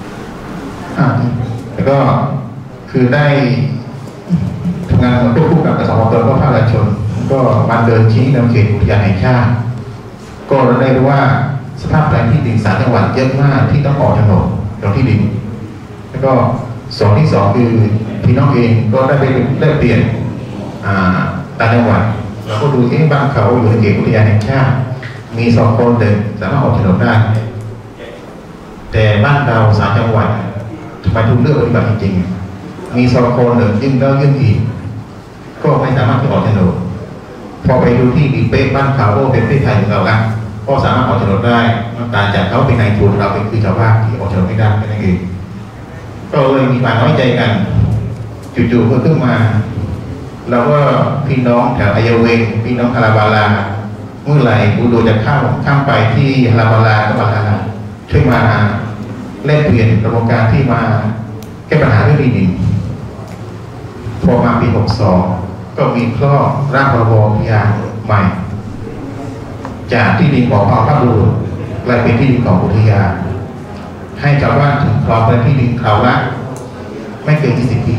แล้วก็คือได้ทำงานควบคู่กับสวตก็ภาคประชาชนก็มาเดินชี้แนวเขตอุทยานแห่งชาติก็เราได้รู้ว่าสภาพแปลงที่ดินสามจังหวัดเยอะมากที่ต้องออกโฉนดตรงที่ดินแล้วก็สองที่สองคือพี่น้องเองก็ได้ไปแลกเปลี่ยนต่างจังหวัดเราก็ดูเอ๊ะบ้านเขาอยู่ในเขตอุทยานแห่งชาติมีสองคนเดินสามารถออกโฉนดได้แต่บ้านเราสามจังหวัดทำไมถูกเลือกปฏิบัติจริงๆมีสองคนเดินยื่นแล้วยื่นอีกก็ไม่สามารถที่ออกโฉนดพอไปดูที่ดีเป๊ะบ้านเขาโอ้เป็นประเทศไทยของเราละก็สามารถออกโฉนดได้ต่างจากเขาเป็นนายทุนเราเป็นคือชาวบ้านที่ออกโฉนดไม่ได้แค่นั้นเองก็เลยมีความน้อยใจกันจู่ๆเพิ่งขึ้นมาเราก็พี่น้องแถวอายเวงพี่น้องฮาราบาลาเมื่อไหร่บูโดจะข้ามข้ามไปที่ฮาราบาลาก็บาลาช่วยมาแลกเปลี่ยนกระบวนการที่มาแก้ปัญหาเรื่องที่ดินพอมาปีหกสองก็มีข้อร่างพรบพิยาใหม่จากที่ดินของพระบุรุษกลายเป็นที่ดินของอุทยานให้ชาวบ้านถึงครองเป็นที่ดินคราวละไม่เกินยี่สิบปี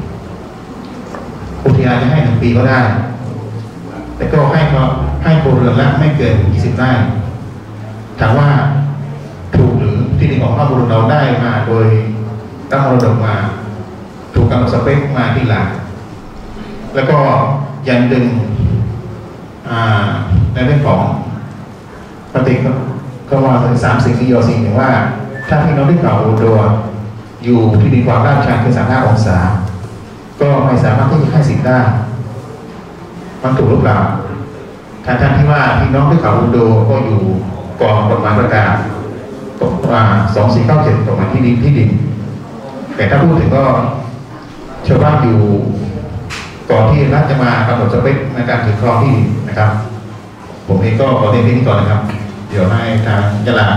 อุทยานจะให้หนึ่งปีก็ได้แต่ก็ให้ก็ให้โคเรือนละไม่เกินยี่สิบไร่ถามว่าถูกหรือที่ดินของพระบุรุษเราได้มาโดยตั้งมรดกมาถูกกำหนดสเปคมาที่หลังแล้วก็ยังดึงในเรื่องของปฏิกิริยาก็ว่าสามสิ่งที่ยอสิ่งหนึ่งว่าถ้าพี่น้องที่เก่าโดยอยู่ที่ดินความราบชันคือสามห้าองศาก็ไม่สามารถที่จะให้สิทธิ์ได้มันถูกหรือเปล่าท่านท่านที่ว่าพี่น้องที่เขาอุโดก็อยู่กองกฎหมายประกาศสองสี่เก้าเจ็ดกฎหมายที่ดินที่ดินแต่ถ้าพูดถึงก็ชาวบ้านอยู่ก่อนที่รัฐจะมากำหนดสเปคในการถือครองที่ดินนะครับผมเองก็ขอเรียนที่นี้ก่อนนะครับเดี๋ยวให้ทางยะลา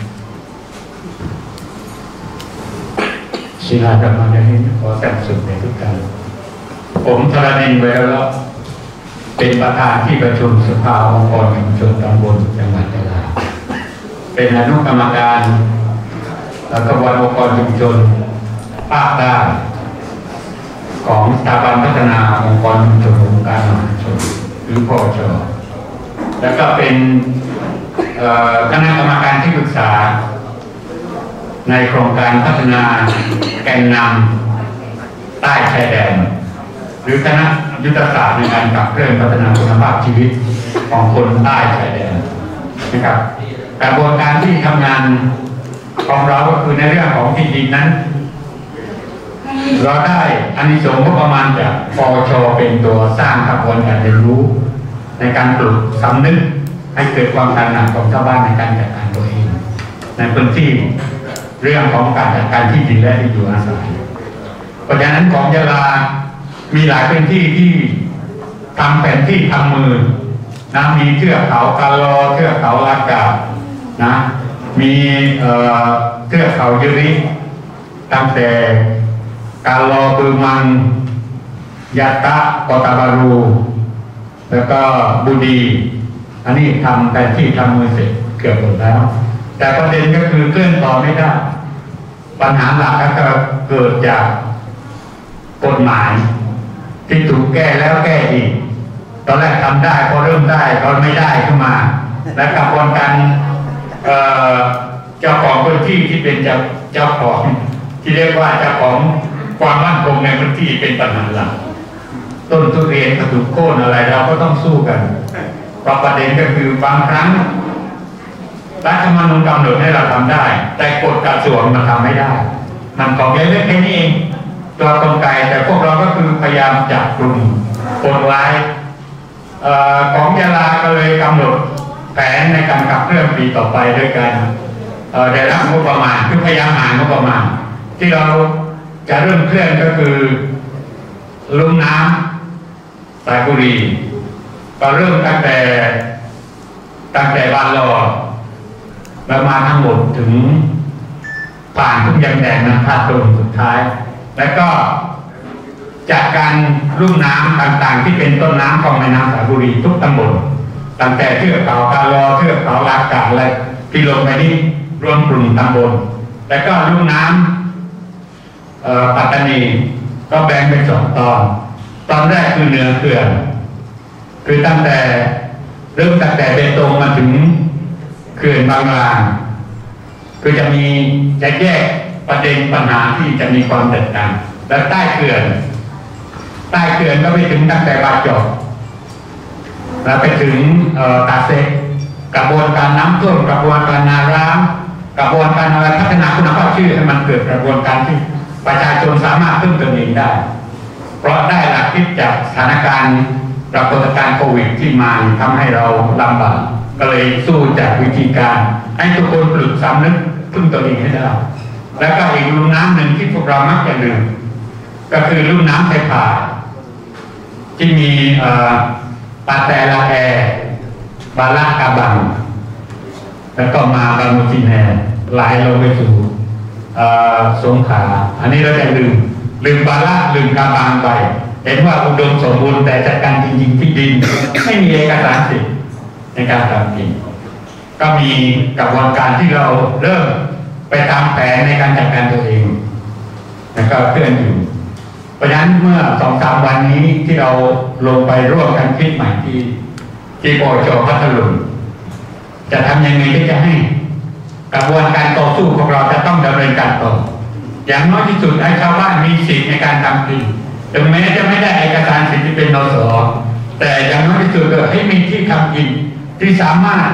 ศิลาธรรมะนี้ขอแต่งสุดในทุกการผมธรณินทร์ไว้แล้วเป็นประธานที่ประชุมสภาองค์กรชุมชนตำบลจังหวัดยะลาเป็นอนุกรรมการกระบวนองค์กรชุมชนภาคใต้ของสถาบันพัฒนาองค์กรชุมชนองค์การมหาชนหรือพช.แล้วก็เป็นคณะกรรมการที่ปรึกษาในโครงการพัฒนาแกนนำใต้ชายแดนหรือคณะยุทธศาสตร์ในการขับเคลื่อนพัฒนาคุณภาพชีวิตของคนใต้ชายแดนนะครับกระบวนการที่ทำงานของเราก็คือในเรื่องของที่ดินนั้นเราได้อานิสงส์ก็ประมาณจากปช.เป็นตัวสร้างกระบวนการเรียนรู้ในการปลุกสำนึกให้เกิดความตระหนักของชาวบ้านในการจัดการตัวเองในพื้นที่เรื่องของการจัดการที่ดินและที่อยู่อาศัยเพราะฉะนั้นของยะลามีหลายพื้นที่ที่ทำแผนที่ทำมือนะมีเทือกเขากาลอเทือกเขาลากานะมีเอ่อเทือกเขายุริตั้งแต่กาลอบือมังยาตะกอตาบารูแล้วก็บูดีอันนี้ทำแผนที่ทำมือเสร็จเกือบหมดแล้วแต่ประเด็นก็คือเคลื่อนต่อไม่ได้ปัญหาหลักก็เกิดจากกฎหมายที่ถูกแก้แล้วแก้อีกตอนแรกทำได้พอเริ่มได้ก็ไม่ได้ขึ้นมาและกระบวนการเอ่อเจ้าของพื้นที่ที่เป็นเจ้าเจ้าของที่เรียกว่าเจ้าของความมั่นคงในพื้นที่เป็นปัญหาหลักต้นทุเรียนกระถูกโค่นอะไรเราก็ต้องสู้กันเพราะประเด็นก็คือบางครั้งรัฐธรรมนูญกำหนดให้เราทำได้แต่กฎกระทรวงมันทำไม่ได้มันของเล็กๆแค่นี้เองตัวกลไกแต่พวกเราก็คือพยายามจับกลุ่มคนร้ายของยะลาก็เลยกำหนดแผนในการขับเคลื่อนปีต่อไปด้วยกันได้รับงบประมาณคือพยายามหางบประมาณที่เราจะเริ่มเคลื่อนก็คือลุ่มน้ำสายบุรีก็เริ่มตั้งแต่ตั้งแต่บานรอแล้วมาทั้งหมดถึงผ่านทุกยังแดงน้ำท่าตรงสุดท้ายแล้วก็จากการลุ่มน้ำต่างๆที่เป็นต้นน้ำของแม่น้ำสายบุรีทุกตำบลตั้งแต่เทือกเขากาลอเทือกเขาลากาอะไรที่ลงไปนี่รวมกลุ่มตำบลแล้วก็ลุ่มน้ำปัตตานีก็แบ่งเป็นสองตอนตอนแรกคือเหนือเขื่อนคือตั้งแต่เริ่มตั้งแต่เบตงมาถึงเขื่อนบางลางคือจะมีจะแยกประเด็นปัญหาที่จะมีความแตกต่างและใต้เขื่อนใต้เขื่อนก็ไปถึงตั้งแต่บาจอกแล้วไปถึงตาเซกกระบวนการน้ำท่วมกระบวนการนาร้างกระบวนการอะไรพัฒนาคุณภาพชีวิตให้มันเกิดกระบวนการที่ประชาชนสามารถพึ่งตนเองได้เพราะได้หลักคิดจากสถานการณ์ปรากฏการณ์โควิดที่มาทำให้เราลำบากก็เลยสู้จากวิธีการให้ทุกคนปลุกสำนึกพึ่งตนเองให้ได้แล้วก็อีกลุ่มน้ำหนึ่งที่พวกเรามักจะลืมก็คือลุ่มน้ำไทยผ่าที่มีปาแต่ละแอบาลากาบังแล้วก็มาบางมุจินแฮไหลลงไปสู่สงขลาอันนี้เราจะลืมลืมบาลาลืมกาบังไปเห็นว่าอุดมสมบูรณ์แต่จัดการจริงๆที่ดินไม่มีเอกสารสิทธิ์ในการทำกินก็มีกระบวนการที่เราเริ่มไปทำแผนในการจัดการตัวเองแล้วก็เคลื่อนอยู่เพราะฉะนั้นเมื่อสองสามวันนี้ที่เราลงไปร่วมกันคิดใหม่ที่ที่ปช.พัทลุงจะทำยังไงที่จะให้กระบวนการต่อสู้ของเราจะต้องดำเนินการต่ออย่างน้อยที่สุดให้ชาวบ้านมีสิทธิ์ในการทำกินถึงแม้จะไม่ได้เอกสารสิทธิ์ที่เป็นนส.แต่อย่างน้อยที่สุดก็ให้มีที่ทำกินที่สามารถ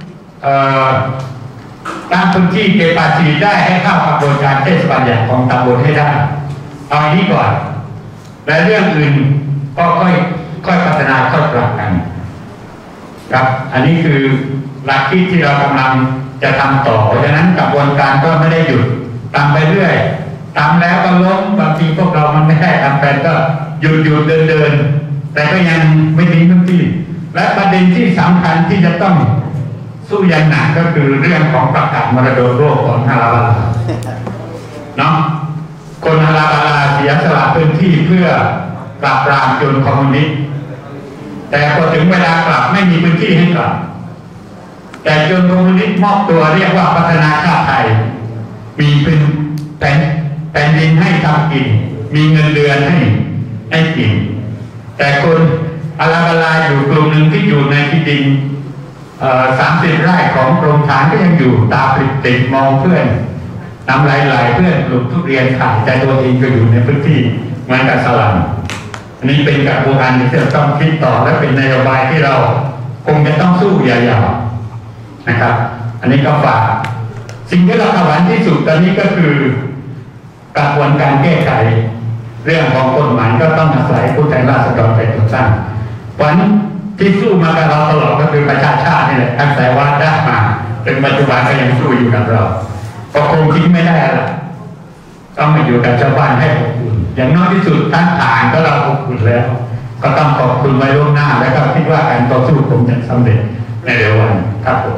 ตั้งพื้นที่เก็บภาษีได้ให้เข้ากระบวนการเทศบาลใหญ่ของตำบลให้ได้เอาอันนี้ก่อนและเรื่องอื่นก็ค่อยค่อยพัฒนาค่อยปรับกันครับอันนี้คือหลักคิดที่เรากำลังจะทำต่อเพราะฉะนั้นกระบวนการก็ไม่ได้หยุดทำไปเรื่อยทำแล้วก็ล้มบางทีพวกเรามันไม่ได้ทำไปก็หยุดหยุดเดินเดินแต่ก็ยังไม่ทิ้งทุกที่และประเด็นที่สำคัญที่จะต้องสู้อยังหนักก็คือเรื่องของประกาศมรดกโลกของฮาราบาลาเนาะคนฮาราบาลาเสียสละพื้นที่เพื่อปราบปรามโจรคอมมิวนิสต์แต่พอถึงเวลากลับไม่มีพื้นที่ให้กลับแต่โจรคอมมิวนิสต์มอบตัวเรียกว่าพัฒนาชาติไทยมีเป็นแผ่นแผ่นดินให้ทำกินมีเงินเดือนให้ให้กินแต่คนอาราบาลาอยู่กลุ่มหนึ่งที่อยู่ในที่ดินสามสิบไร่ของกรมฐานก็ยังอยู่ตาปริบติดมองเพื่อนนำหลายๆเพื่อนปลูกทุเรียนขายแต่ตัวเองก็อยู่ในพื้นที่เหมือนกับสลัมอันนี้เป็นกระบวนการที่เราต้องคิดต่อและเป็นนโยบายที่เราคงจะต้องสู้ยาวๆนะครับอันนี้ก็ฝากสิ่งที่เราทำหวังที่สุดตอนนี้ก็คือกระบวนการแก้ไขเรื่องของกฎหมายก็ต้องอาศัยผู้แทนราษฎรเป็นตัวตั้งวันที่สู้มากับเราตลอดก็คือประชาชาตินี่แหละตั้งแต่ว่าได้มาจนปัจจุบันก็ยังสู้อยู่กับเราก็คงทิ้งไม่ได้ละต้องมาอยู่กับชาวบ้านให้อบอุ่นอย่างน้อยที่สุดท่านฐานก็เราอบอุ่นแล้วก็ต้องขอบคุณไว้ล่วงหน้าแล้วก็คิดว่าการต่อสู้คงจะสำเร็จในเร็ววันครับผม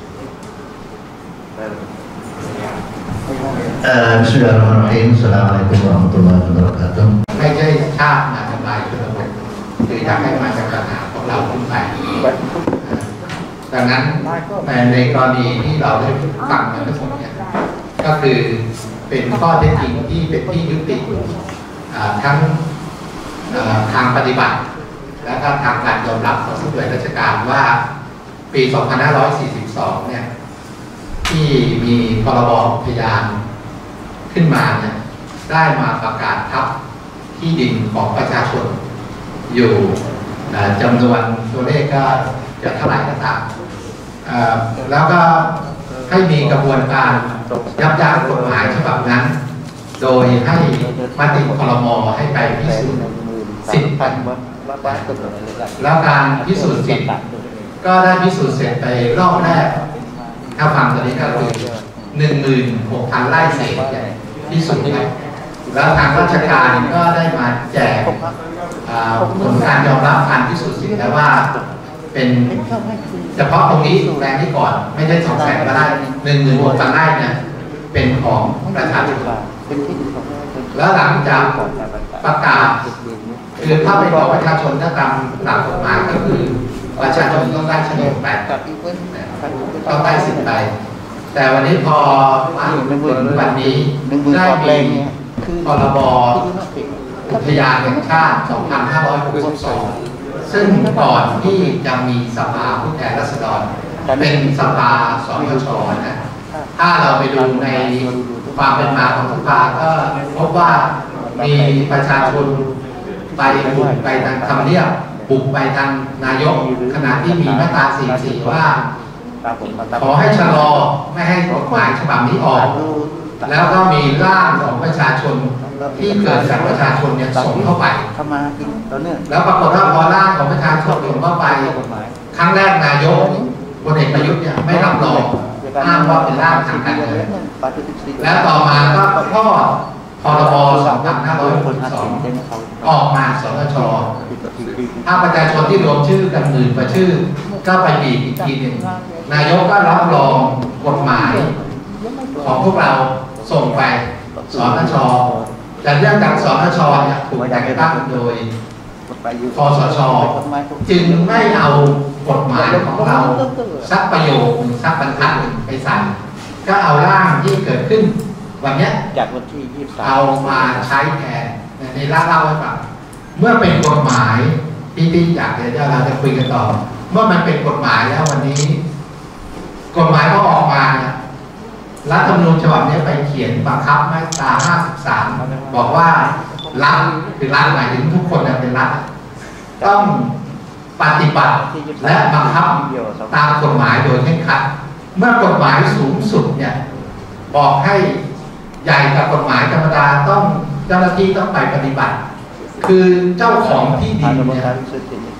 Bismillahirrahmanirrahim. Assalamualaikum warahmatullahi wabarakatuh. ไม่ใช่ชาติมาทำลายชนบทคืออยากให้มาจากปัญหาของเราขึ้นไปดังนั้นในกรณีที่เราได้ฟังมาทั้งหมดเนี่ยก็คือเป็นข้อเท็จจริงที่เป็นที่ยุติทั้งทางปฏิบัติและก็ทางการยอมรับของผู้บริหารราชการว่าปี สองพันห้าร้อยสี่สิบสอง เนี่ยที่มีพรบอุทยานขึ้นมาเนี่ยได้มาประกาศทับที่ดินของประชาชนอยู่จำนวนตัวเลขก็จะเท่าไหร่ก็ตามแล้วก็ให้มีกระบวนการยับยั้งกฎหมายฉบับนั้นโดยให้มติครม.ให้ไปพิสูจน์สิทธิ์แล้วการพิสูจน์สิทธิ์ก็ได้พิสูจน์เสร็จไปรอบแรกถ้าฟังตอนนี้ก็คือหนึ่งหมื่นหกพันไร่เศษพิสูจน์ไปแล้วทางราชการก็ได้มาแจกผลการยอมรับการพิสูจน์สิทธิ์แล้วว่าเป็นเฉพาะตรงนี้แปลงนี้ก่อนไม่ได้สองแสนก็ได้หนึ่งหมื่นหกพันไร่เนี่ยเป็นของประชาชนแล้วหลังจากประกาศคือถ้าเป็นของประชาชนถ้าตามหลักกฎหมายก็คือประชาชนต้องได้โฉนดแปดต้องได้สิทธิ์ไปแต่วันนี้พอมาถึงวันนี้ได้มีพรบอุทยานแห่งชาติ สองพันห้าร้อยหกสิบสอง ซึ่งก่อนที่จะมีสภาผู้แทนราษฎรเป็นสภาสนช.นะถ้าเราไปดูในความเป็นมาของสภาก็พบว่ามีประชาชนไปบุกไปทางทำเนียบบุกไปทางนายกขณะที่มีมาตราสี่สิบสี่ว่าขอให้ชะลอไม่ให้กฎหมายฉบับนี้ออกแล้วก็มีร่างของประชาชนที่เกิดจากประชาชนเนี่ยส่งเข้าไปแล้วปรากฏว่าพอร่างของประชาชนส่งเข้าไปครั้งแรกนายกพลเอกประยุทธ์เนี่ยไม่รับรองอ้างว่าเป็นร่างทางการเมืองแล้วต่อมาก็คลอดพรบ สองพันห้าร้อยหกสิบสอง ออกมาสนช.ถ้าประชาชนที่รวมชื่อกันหมื่นกว่าชื่อก็ไปบีบอีกทีหนึ่งนายกก็รับรองกฎหมายของพวกเราส่งไปสนช.แต่เรื่องจากสนช.เนี่ยถูกแต่งตั้งโดยคสช.จึงไม่เอากฎหมายของเราสักประโยคหนึ่งสักบรรทัดหนึ่งไปใส่ก็เอาร่างที่เกิดขึ้นวันนี้จากวันที่ยี่สิบสามเอามาใช้แทนในเล่าเล่าให้ฟังเมื่อเป็นกฎหมายที่ที่อยากเดี๋ยวเราจะคุยกันต่อเมื่อมันเป็นกฎหมายแล้ววันนี้กฎหมายก็ออกมารัฐธรรมนูญฉบับนี้ไปเขียนบังคับมาตราห้าสิบสามบอกว่ารัฐคือรัฐหมายถึงทุกคนเป็นรัฐต้องปฏิบัติและบังคับตามกฎหมายโดยเคร่งครัดเมื่อกฎหมายสูงสุดเนี่ยบอกให้ใหญ่กับกฎหมายธรรมดาต้องเจ้าหน้าที่ต้องไปปฏิบัติคือเจ้าของที่ดินเนี่ย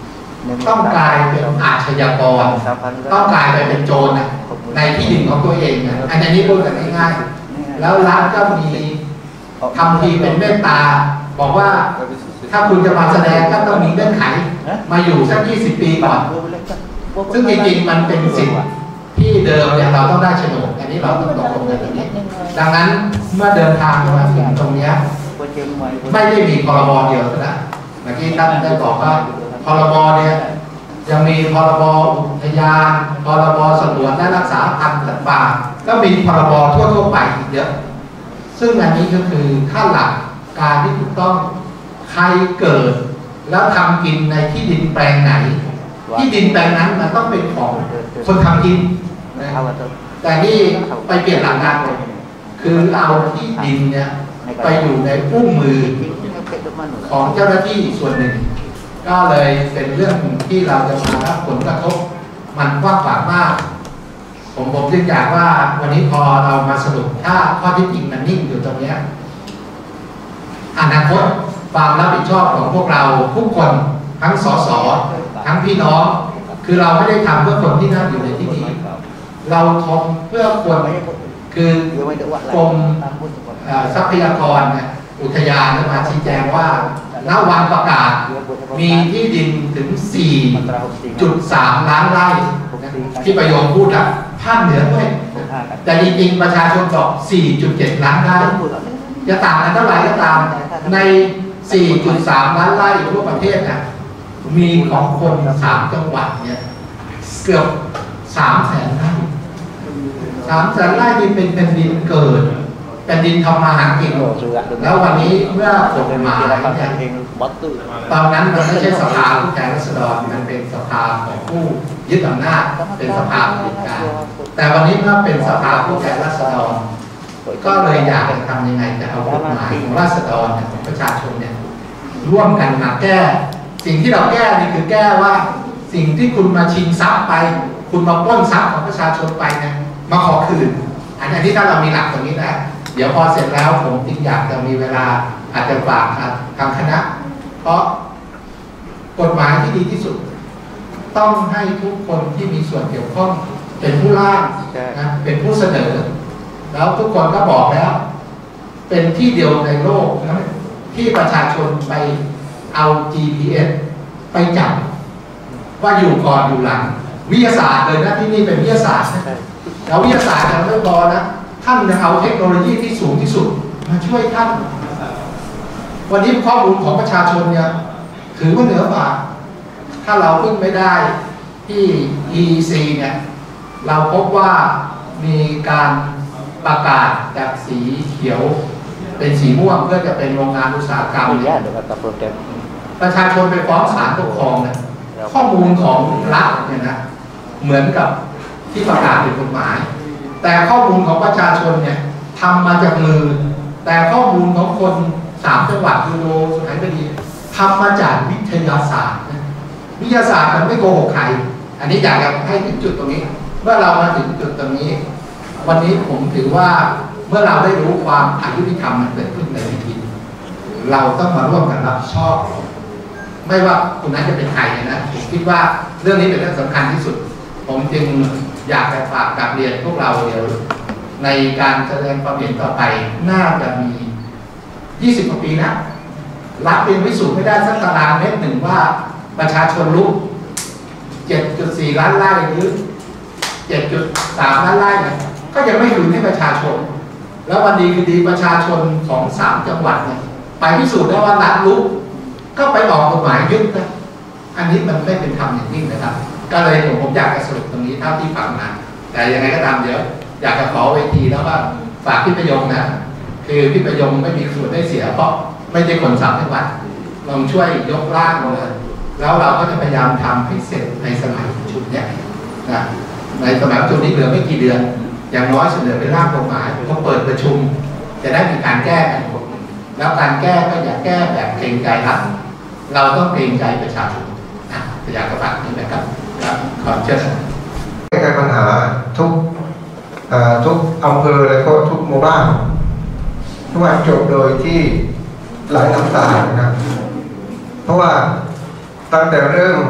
ต้องกลายเป็นอาชญากรต้องกลายไปเป็นโจรในที่ดินของตัวเองนะอันนี้พูดกันง่ายๆแล้วรัฐก็มีทำทีเป็นเมตตาบอกว่าถ้าคุณจะมาแสดงก็ต้องมีเงื่อนไขมาอยู่สักยี่สิบปีก่อนซึ่งจริงๆมันเป็นสิทธิ์ที่เดิมเนี่ยเราต้องได้โฉนดอันนี้เราต้องตกลงกันตรงนี้ดังนั้นเมื่อเดินทางมาถึงตรงนี้ไม่ได้มีพรบเดียวนะเมื่อกี้ท่านได้บอกว่าพรบเนี่ยยังมีพรบอุทยานพรบสงวนและรักษาพันธุ์สัตว์ป่าก็มีพรบทั่วๆไปอีกเยอะซึ่งอันนี้ก็คือขั้นหลักการที่ถูกต้องใครเกิดแล้วทำกินในที่ดินแปลงไหนที่ดินแปลงนั้นมันต้องเป็นของคนทำกินแต่นี่ไปเปลี่ยนหลักการคือเอาที่ดินเนี่ยไปอยู่ในอุ้งมือของเจ้าหน้าที่ส่วนหนึ่งก็เลยเป็นเรื่องที่เราจะมารับผลกระทบมันกว้างขวางมากผมผมจึงอยากว่าวันนี้พอเรามาสรุปถ้าข้อที่จริงมันนิ่งอยู่ตรงนี้อนาคตความรับผิดชอบของพวกเราทุกคนทั้งสสทั้งพี่น้องคือเราไม่ได้ทำเพื่อคนที่นั่งอยู่ในที่นี้เราทำเพื่อคนคือกรมทรัพยากรอุทยานมาชี้แจงว่าณวันประกาศมีที่ดินถึง สี่จุดสาม ล้านไร่ที่ประโยคพูดนะภาคเหนือด้วยแต่จริงๆประชาชนบอก สี่จุดเจ็ด ล้านไร่จะต่างกันเท่าไหร่ก็ตามใน สี่จุดสาม ล้านไร่ทั่วประเทศนะมีของคนสามจังหวัดเนี่ยเกือบสามแสนไร่สามแสนไร่นี่เป็นแผ่นดินเกิดแผ่นดินทำมาหากินแล้ววันนี้เมื่อกฎหมายเนี่ยตอนนั้นมันไม่ใช่สภาผู้แทนราษฎรมันเป็นสภาของผู้ยึดอำนาจเป็นสภาผู้การแต่วันนี้เมื่อเป็นสภาผู้แทนราษฎรก็เลยอยากจะทำยังไงจะเอากฎหมายของราษฎรของประชาชนเนี่ยร่วมกันมาแก้สิ่งที่เราแก้นี่คือแก้ว่าสิ่งที่คุณมาชิงทรัพย์ไปคุณมาปล้นทรัพย์ของประชาชนไปเนี่ยมาขอคืนอันนี้ถ้าเรามีหลักตรงนี้นะเดี๋ยวพอเสร็จแล้วผมจึงอยากจะมีเวลาอาจจะฝากทางคณะเพราะกฎหมายที่ดีที่สุดต้องให้ทุกคนที่มีส่วนเกี่ยวข้องเป็นผู้ร่างนะเป็นผู้เสนอแล้วทุกคนก็บอกแล้วเป็นที่เดียวในโลกนะที่ประชาชนไปเอา จี พี เอส ไปจับว่าอยู่ก่อนอยู่หลังวิทยาศาสตร์เลยนะที่นี่เป็นวิทยาศาสตร์แล้ววิทยาศาสตร์ยังไม่พอนะท่านจะเอาเทคโนโลยีที่สูงที่สุดมาช่วยท่านวันนี้ข้อมูลของประชาชนเนี่ยถือว่าเหนือฝ่าถ้าเราพึ่งไม่ได้ที่ อี อี ซี เนี่ยเราพบว่ามีการประกาศจากสีเขียวเป็นสีม่วงเพื่อจะเป็นโรงงานอุตสาหกรรมประชาชนไปฟ้องศาลปกครองเนี่ยข้อมูลของรัฐเนี่ยนะเหมือนกับที่ประกาศเป็นกฎหมายแต่ข้อมูลของประชาชนเนี่ยทำมาจากมือแต่ข้อมูลของคนสามจังหวัดยูโรสุไหงบดีทำมาจากวิทยาศาสตร์วิทยาศาสตร์มันไม่โกหกใครอันนี้อยากจะให้ถึงจุดตรงนี้เมื่อเรามาถึงจุดตรงนี้วันนี้ผมถือว่าเมื่อเราได้รู้ความอายุติธรรมมันเกิดขึ้นในพื้นที่เราต้องมาร่วมกันรับผิดชอบไม่ว่าคุณนั้นจะเป็นใครนะผมคิดว่าเรื่องนี้เป็นเรื่องสำคัญที่สุดผมจึงอยากจะฝากกับเรียนพวกเราเดี๋ยวในการแสดงความเห็นต่อไปน่าจะมียี่สิบกว่าปีนะรับเป็นพิสูจน์ไม่ได้สักตารางเมตรหนึ่งว่าประชาชนรู้ เจ็ดจุดสี่ ล้านไร่หรือ เจ็ดจุดสาม ล้านไร่เนี่ยก็ยังไม่คืนให้ประชาชนแล้ววันดีคือดีประชาชนของสามจังหวัดเนี่ยไปพิสูจน์ได้ว่ารัฐรู้ก็ไปออกกฎหมายยึดนะอันนี้มันไม่เป็นธรรมอย่างยิ่งนะครับก็เลยผมผมอยากจะสรุปตรงนี้เท่าที่ฟังมาแต่ยังไงก็ตามเดี๋ยวอยากจะขอเวทีแล้วว่าฝากพี่ประยงนะคือพี่ประยงไม่มีส่วนได้เสียเพราะไม่ใช่คนสามจังหวัดลองช่วยยกร่างเลยแล้วเราก็จะพยายามทำให้เสร็จในสมัยประชุมเนี่ยนะในสมัยประชุมนี้เหลือไม่กี่เดือนอย่างน้อยเสนอเป็นร่างกฎหมายพอเปิดประชุมจะได้มีการแก้กันแล้วการแก้ก็อย่าแก้แบบเกรงใจรัฐเราต้องเกรงใจประชาชนนะอยากจะฝากนี่นะครับครับขอเชิญแก้ปัญหาทุกทุกอำเภอและก็ทุกหมู่บ้านทุกวันจบโดยที่หลายน้ำตานะครับเพราะว่าตั้งแต่เริ่ม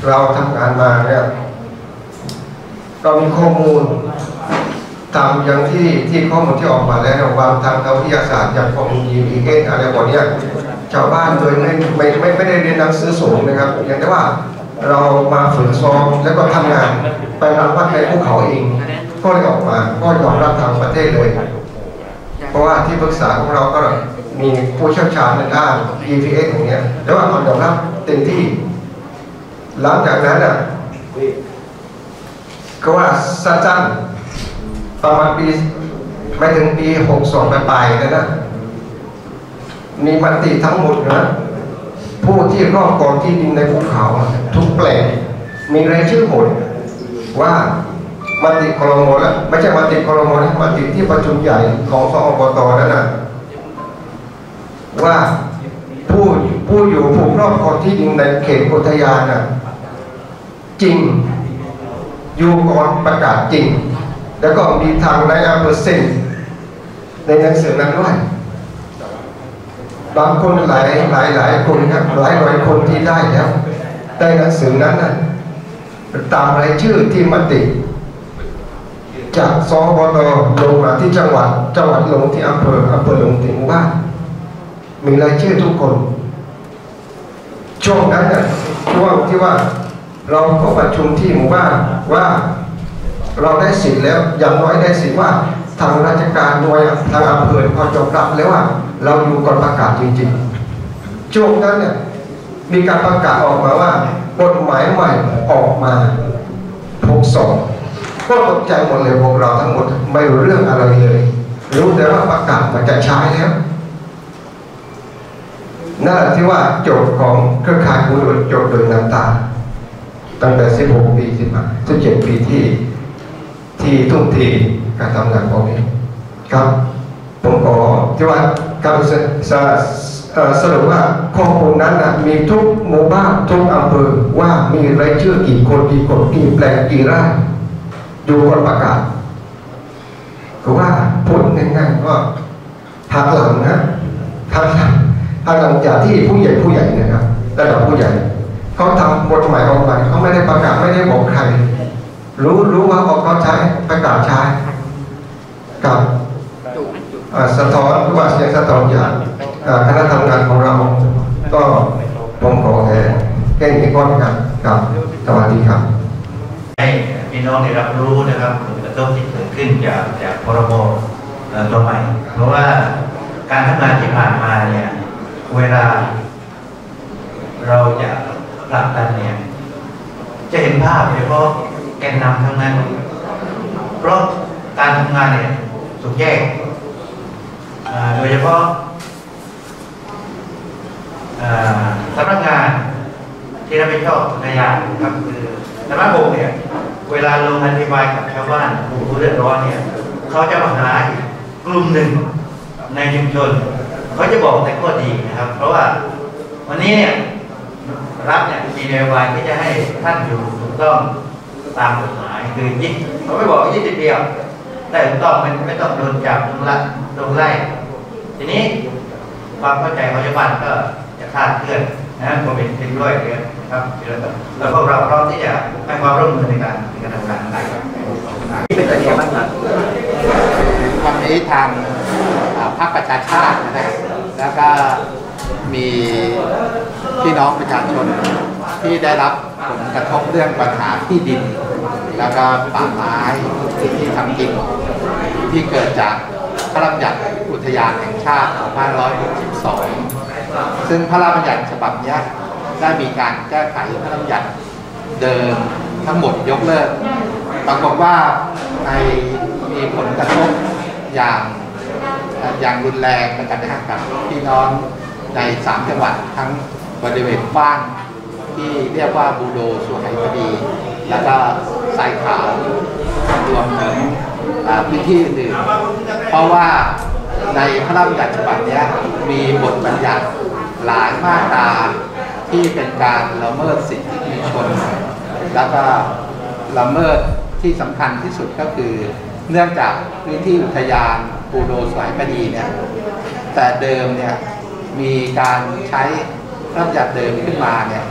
เราทำงานมาเนี่ยเรามีข้อมูลตามอย่างที่ที่ข้อมูลที่ออกมาแล้ววางทางวิทยาศาสตร์อย่างข้อมูล ดี พี เอส อะไรพวกนี้ชาวบ้านโดยไม่ไม่ไม่ไม่ได้เรียนหนังสือสูงนะครับอย่างแต่ว่าเรามาฝึกซ้อมแล้วก็ทำงานไปรับวัดในภูเขาเองก็เลยออกมาก็ยอมรับทางประเทศเลยเพราะว่าที่ปรึกษาของเราก็มีผู้เชี่ยวชาญในด้าน ดี พี เอส อย่างเงี้ยแต่ว่ามันยอมรับเต็มที่หลังจากนั้นอ่ะก็ว่าสั้นๆประมาณปีไม่ถึงปีหกสองปลายๆนะนะมีมติทั้งหมดนะผู้ที่รอบกองที่ดินในภูเขาทุกแปลงมีรายชื่อหมดว่ามติครม.แล้วไม่ใช่มติครม.นะมติที่ประชุมใหญ่ของสอบต.นั่นนะว่าผู้ผู้อยู่ผู้ครอบครองที่ดินในเขตอุทยานน่ะจริงอยู่ก่อนประกาศจริงแล้วก็มีทางในอำเภอเซ็นในหนังสือนั้นด้วยบางคนหลายหลายหลายคนครับหลายร้อยคนที่ได้แล้วได้หนังสือนั้นน่ะตามรายชื่อที่มติจากสบต.ลงมาที่จังหวัดจังหวัดลงที่อำเภออำเภอลงที่หมู่บ้านมีรายชื่อทุกคนช่วงนั้นน่ะช่วงที่ว่าเราก็ประชุมที่หมู่บ้านว่าเราได้สิทธิ์แล้วอย่างน้อยได้สิทธิ์ว่าทางราชการหน่วยทางอำเภอเขายอมรับแล้วว่าเราอยู่ก่อนประกาศจริงๆช่วงนั้นเนี่ยมีการประกาศออกมาว่ากฎหมายใหม่ออกมาหกสองก็ตกใจหมดเลยพวกเราทั้งหมดไม่รู้เรื่องอะไรเลยรู้แต่ว่าประกาศมันจะใช้แล้วนั่นแหละที่ว่าโจทย์ของเครือข่ายผู้ดูโจทย์โดยน้ำตาตั้งแต่สิบหกปีสิบห้าสิบเจ็ดปีที่ที่ทุ่มเทการทำงานของนี้ครับผมขอที่ว่าการสรุปว่าข้อมูลนั้นนะมีทุกหมู่บ้านทุกอำเภอว่ามีรายชื่อกี่คนกี่คนกี่แปลงกี่ไร่ดูก่อนประกาศก็ว่าพูดง่ายๆว่าหักหลังนะหักหลังหักหลังจากที่ผู้ใหญ่ผู้ใหญ่นะครับระดับผู้ใหญ่เขาทำกฎหมายออกมาเขาไม่ได้ประกาศไม่ได้บอกใครรู้รู้ว่าออกเขาใช้ประกาศใช้กับสะท้อนว่าเสียงสะท้อนอย่างคณะทำงานของเราก็ผมขอแค่แค่นี้ก่อนครับครับสวัสดีครับให้พี่น้องได้รับรู้นะครับผลกระทบที่เกิดขึ้นจากจากพรบตัวใหม่เพราะว่าการทำงานที่ผ่านมาเนี่ยเวลาเราจะผลักดันเนี่ยจะเห็นภาพโดยเฉพาะแกนนำทั้งนั้นเพราะการทำงานเนี่ยสุดแยกโดยเฉพาะสำนักงานที่รับผิดชอบในยานครับคือสำนักงานเนี่ยเวลาลงอธิบายกับชาวบ้านผู้เดือดร้อนเนี่ยเขาจะมาหากลุ่มหนึ่งในชุมชนเขาจะบอกแต่ข้อดีนะครับเพราะว่าวันนี้เนี่ยรัฐเนี่ยมีนโยบายที่จะให้ท่านอยู่ถูกต้องตามกฎหมายคือยิ่งเขาไม่บอกยี่สิบเดียวแต่ถูกต้องมันไม่ต้องโดนจับโดนละโดนไล่ทีนี้ความเข้าใจของชาวบ้านก็จะคลาดเคลื่อนนะผมเป็นเป็นด้วยนะครับแล้วพวกเราพร้อมที่จะให้ความร่วมมือในการในการทำงานอะไรครับที่เป็นอะไรบ้างครับวันนี้ทางพรรคประชาชาตินะครับแล้วก็มีพี่น้องประชาชนที่ได้รับผลกระทบเรื่องปัญหาที่ดินแล้วก็ป่าไม้ที่ทำกินที่เกิดจากพระราชบัญญัติอุทยานแห่งชาติสองพันห้าร้อยหกสิบสองซึ่งพระราชบัญญัติฉบับนี้ได้มีการแก้ไขพระราชบัญญัติเดิมทั้งหมดยกเลิกปรากฏว่าในมีผลกระทบอย่างอย่างรุนแรงกันนะครับกับพี่น้องในสามจังหวัดทั้งบริเวณบ้านที่เรียกว่าบูโดสุไหคดีแล้วก็ทรายขาวรวมถึงพื้นที่อื่นเพราะว่าในพระราชบัญญัติฉบับนี้มีบทบัญญัติหลายมาตราที่เป็นการละเมิดสิทธิมนุษยชนแล้วก็ละเมิดที่สำคัญที่สุดก็คือเนื่องจากพื้นที่อุทยานบูโดสุไหคดีเนี่ยแต่เดิมเนี่ยมีการใช้พระราชบัญญัติเดิมขึ้นมาเนี่ย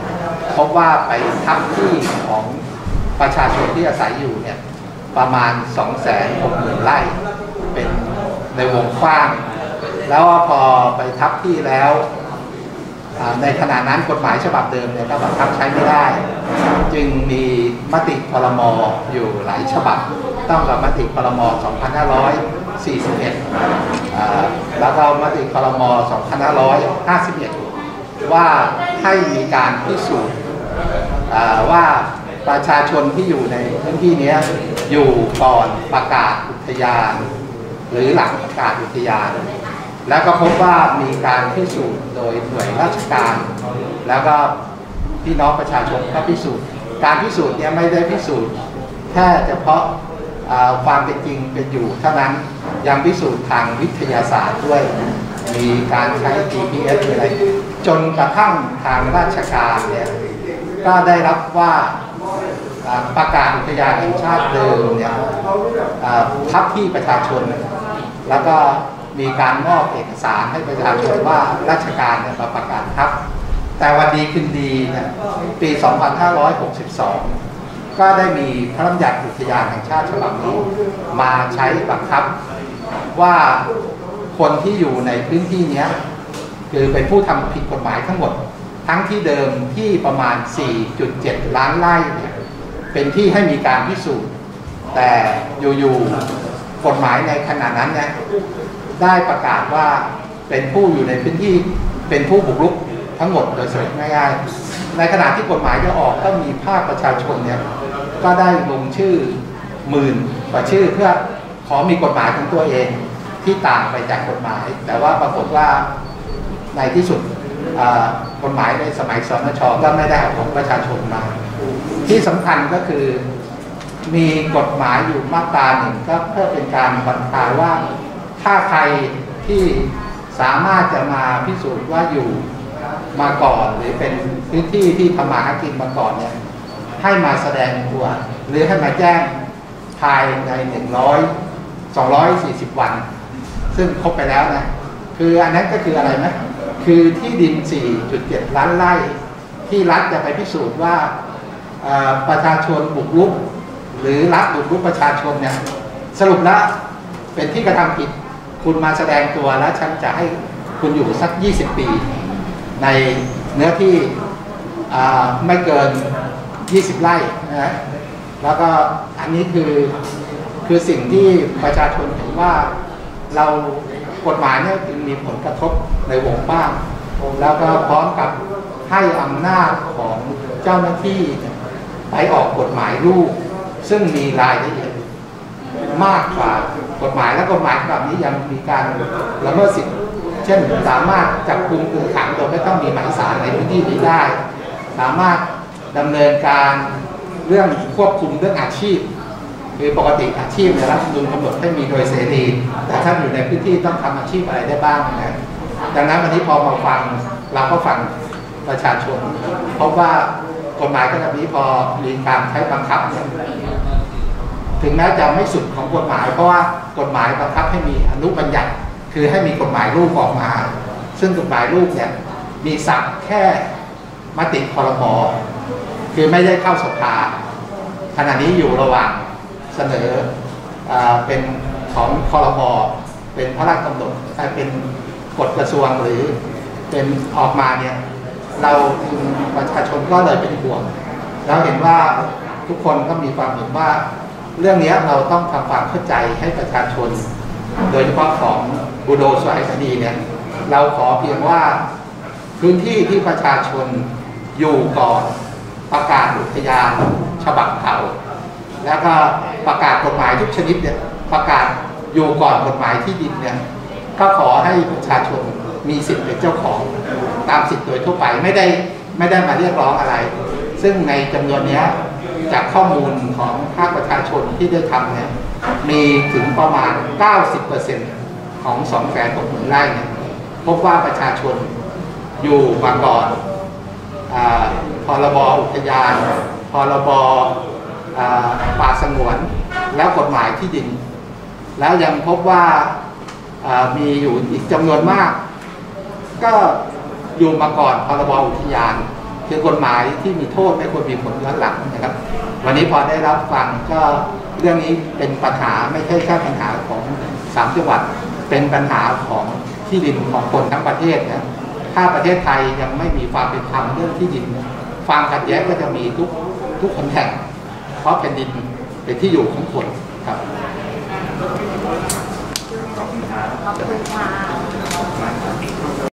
พบว่าไปทับที่ของประชาชนที่อาศัยอยู่เนี่ยประมาณ สองแสนหกหมื่น ไร่เป็นในวงกว้างแล้วพอไปทับที่แล้วในขณะนั้นกฎหมายฉบับเดิมเนี่ยก็บังคับใช้ไม่ได้จึงมีมติครม.อยู่หลายฉบับต้องกับมติครม.สองพันห้าร้อยสี่สิบเอ็ดแล้วก็มติครม.สองพันห้าร้อยห้าสิบเอ็ดว่าให้มีการพิสูจน์ว่าประชาชนที่อยู่ในพื้นที่นี้อยู่ก่อนประกาศอุทยานหรือหลังประกาศอุทยานแล้วก็พบว่ามีการพิสูจน์โดยหน่วยราชการแล้วก็พี่น้องประชาชนก็พิสูจน์การพิสูจน์นี้ไม่ได้พิสูจน์แค่เฉพาะความเป็นจริงเป็นอยู่เท่านั้นยังพิสูจน์ทางวิทยาศาสตร์ด้วยมีการใช้ จี พี เอส อะไรจนกระทั่งทางราชการเนี่ยก็ได้รับว่าประกาศอุทยานแห่งชาติเดิมเนี่ยทับที่ประชาชนแล้วก็มีการมอบเอกสารให้ประชาชนว่าราชการเนี่ยมาประกาศทับแต่วันดีคืนดีเนี่ยปี สองพันห้าร้อยหกสิบสอง ก็ได้มีพระราชบัญญัติอุทยานแห่งชาติฉบับนี้มาใช้บังคับว่าคนที่อยู่ในพื้นที่นี้คือเป็นผู้ทำผิดกฎหมายทั้งหมดทั้งที่เดิมที่ประมาณ สี่จุดเจ็ด ล้านไร่เนี่ยเป็นที่ให้มีการพิสูจน์แต่อยู่ๆกฎหมายในขณะนั้นเนี่ยได้ประกาศว่าเป็นผู้อยู่ในพื้นที่เป็นผู้บุกรุกทั้งหมดโดยสรุปง่ายๆในขณะที่กฎหมายจะออกก็มีภาคประชาชนเนี่ยก็ได้ลงชื่อหมื่นกว่าชื่อเพื่อขอมีกฎหมายของตัวเองที่ต่างไปจากกฎหมายแต่ว่าปรากฏว่าในที่สุดกฎหมายในสมัยสนช.ก็ไม่ได้เอาของประชาชนมาที่สำคัญก็คือมีกฎหมายอยู่มาตราหนึ่งก็เพื่อเป็นการบรรทายว่าถ้าใครที่สามารถจะมาพิสูจน์ว่าอยู่มาก่อนหรือเป็นพื้นที่ที่ทำมาหากินมาก่อนเนี่ยให้มาแสดงตัวหรือให้มาแจ้งภายในหนึ่งร้อย สองร้อยสี่สิบวันซึ่งครบไปแล้วนะคืออันนั้นก็คืออะไรนะคือที่ดิน สี่จุดเจ็ด ล้านไร่ที่รัฐจะไปพิสูจน์ว่าประชาชนบุกรุกหรือรัฐบุกรุกประชาชนเนี่ยสรุปแล้วเป็นที่กระทำผิดคุณมาแสดงตัวแล้วฉันจะให้คุณอยู่สักยี่สิบปีในเนื้อที่ไม่เกินยี่สิบไร่นะแล้วก็อันนี้คือคือสิ่งที่ประชาชนเห็นว่าเรากฎหมายเนี่ยจึงมีผลกระทบในวงกว้างแล้วก็พร้อมกับให้อำนาจของเจ้าหน้าที่ไปออกกฎหมายลูกซึ่งมีรายละเอียดมากกว่ากฎหมายและกฎหมายแบบนี้ยังมีการละเมิดสิทธิ์เช่นสามารถจับกุมคุมขังโดยไม่ต้องมีหมายศาลในพื้นที่นี้ได้สามารถดำเนินการเรื่องควบคุมเรื่องอาชีพคือปกติอาชีพในรัฐธรรมนูญกำหนดให้มีโดยเสรีแต่ถ้าอยู่ในพื้นที่ต้องทำอาชีพอะไรได้บ้างนะดังนั้นวันนี้พอมาฟังเราก็ฟังประชาชนเพราะว่ากฎหมายขณะนี้พอมีการใช้บังคับถึงแม้จะไม่สุดของกฎหมายเพราะว่ากฎหมายบังคับให้มีอนุบัญญัติคือให้มีกฎหมายลูกออกมาซึ่งกฎหมายลูกเนี่ยมีศักดิ์แค่มติครม.คือไม่ได้เข้าสภาขณะนี้อยู่ระหว่างเสนอเป็นของครม.เป็นพระราชกำหนดเป็นกฎกระทรวงหรือเป็นออกมาเนี่ยเราประชาชนก็เลยเป็นห่วงแล้วเห็นว่าทุกคนก็มีความเห็นว่าเรื่องนี้เราต้องทำความเข้าใจให้ประชาชนโดยเฉพาะของบูโดสายคดีเนี่ยเราขอเพียงว่าพื้นที่ที่ประชาชนอยู่ก่อนประกาศอุทยานฉบับเก่าแล้วก็ประกาศกฎหมายทุกชนิดเนี่ยประกาศอยู่ก่อนกฎหมายที่ดินเนี่ยก็ขอให้ประชาชนมีสิทธิ์เป็นเจ้าของตามสิทธิ์โดยทั่วไปไม่ได้ไม่ได้มาเรียกร้องอะไรซึ่งในจำนวนนี้จากข้อมูลของภาคประชาชนที่ได้ทำเนี่ยมีถึงประมาณ เก้าสิบเปอร์เซ็นต์ ของ สองแสนหกหมื่น ไร่เนี่ยพบว่าประชาชนอยู่มาก่อนพรบอุทยานพรบป่าสงวนแล้วกฎหมายที่ดินแล้วยังพบว่ามีอยู่อีกจำนวนมากก็อยู่มาก่อนพรบอุทยานทคือกฎหมายที่มีโทษไม่ควรมีผลย้อนหลังนะครับวันนี้พอได้รับฟังก็เรื่องนี้เป็นปัญหาไม่ใช่แค่ปัญหาของสามจังหวัดเป็นปัญหาของที่ดินของคนทั้งประเทศนะถ้าประเทศไทยยังไม่มีความเป็นธรรมเรื่องที่ดินความขัดแย้งก็จะมีทุกทุกคนแห่งเพราะเป็นดินเป็นที่อยู่ของคนครับขอบคุณค่ะ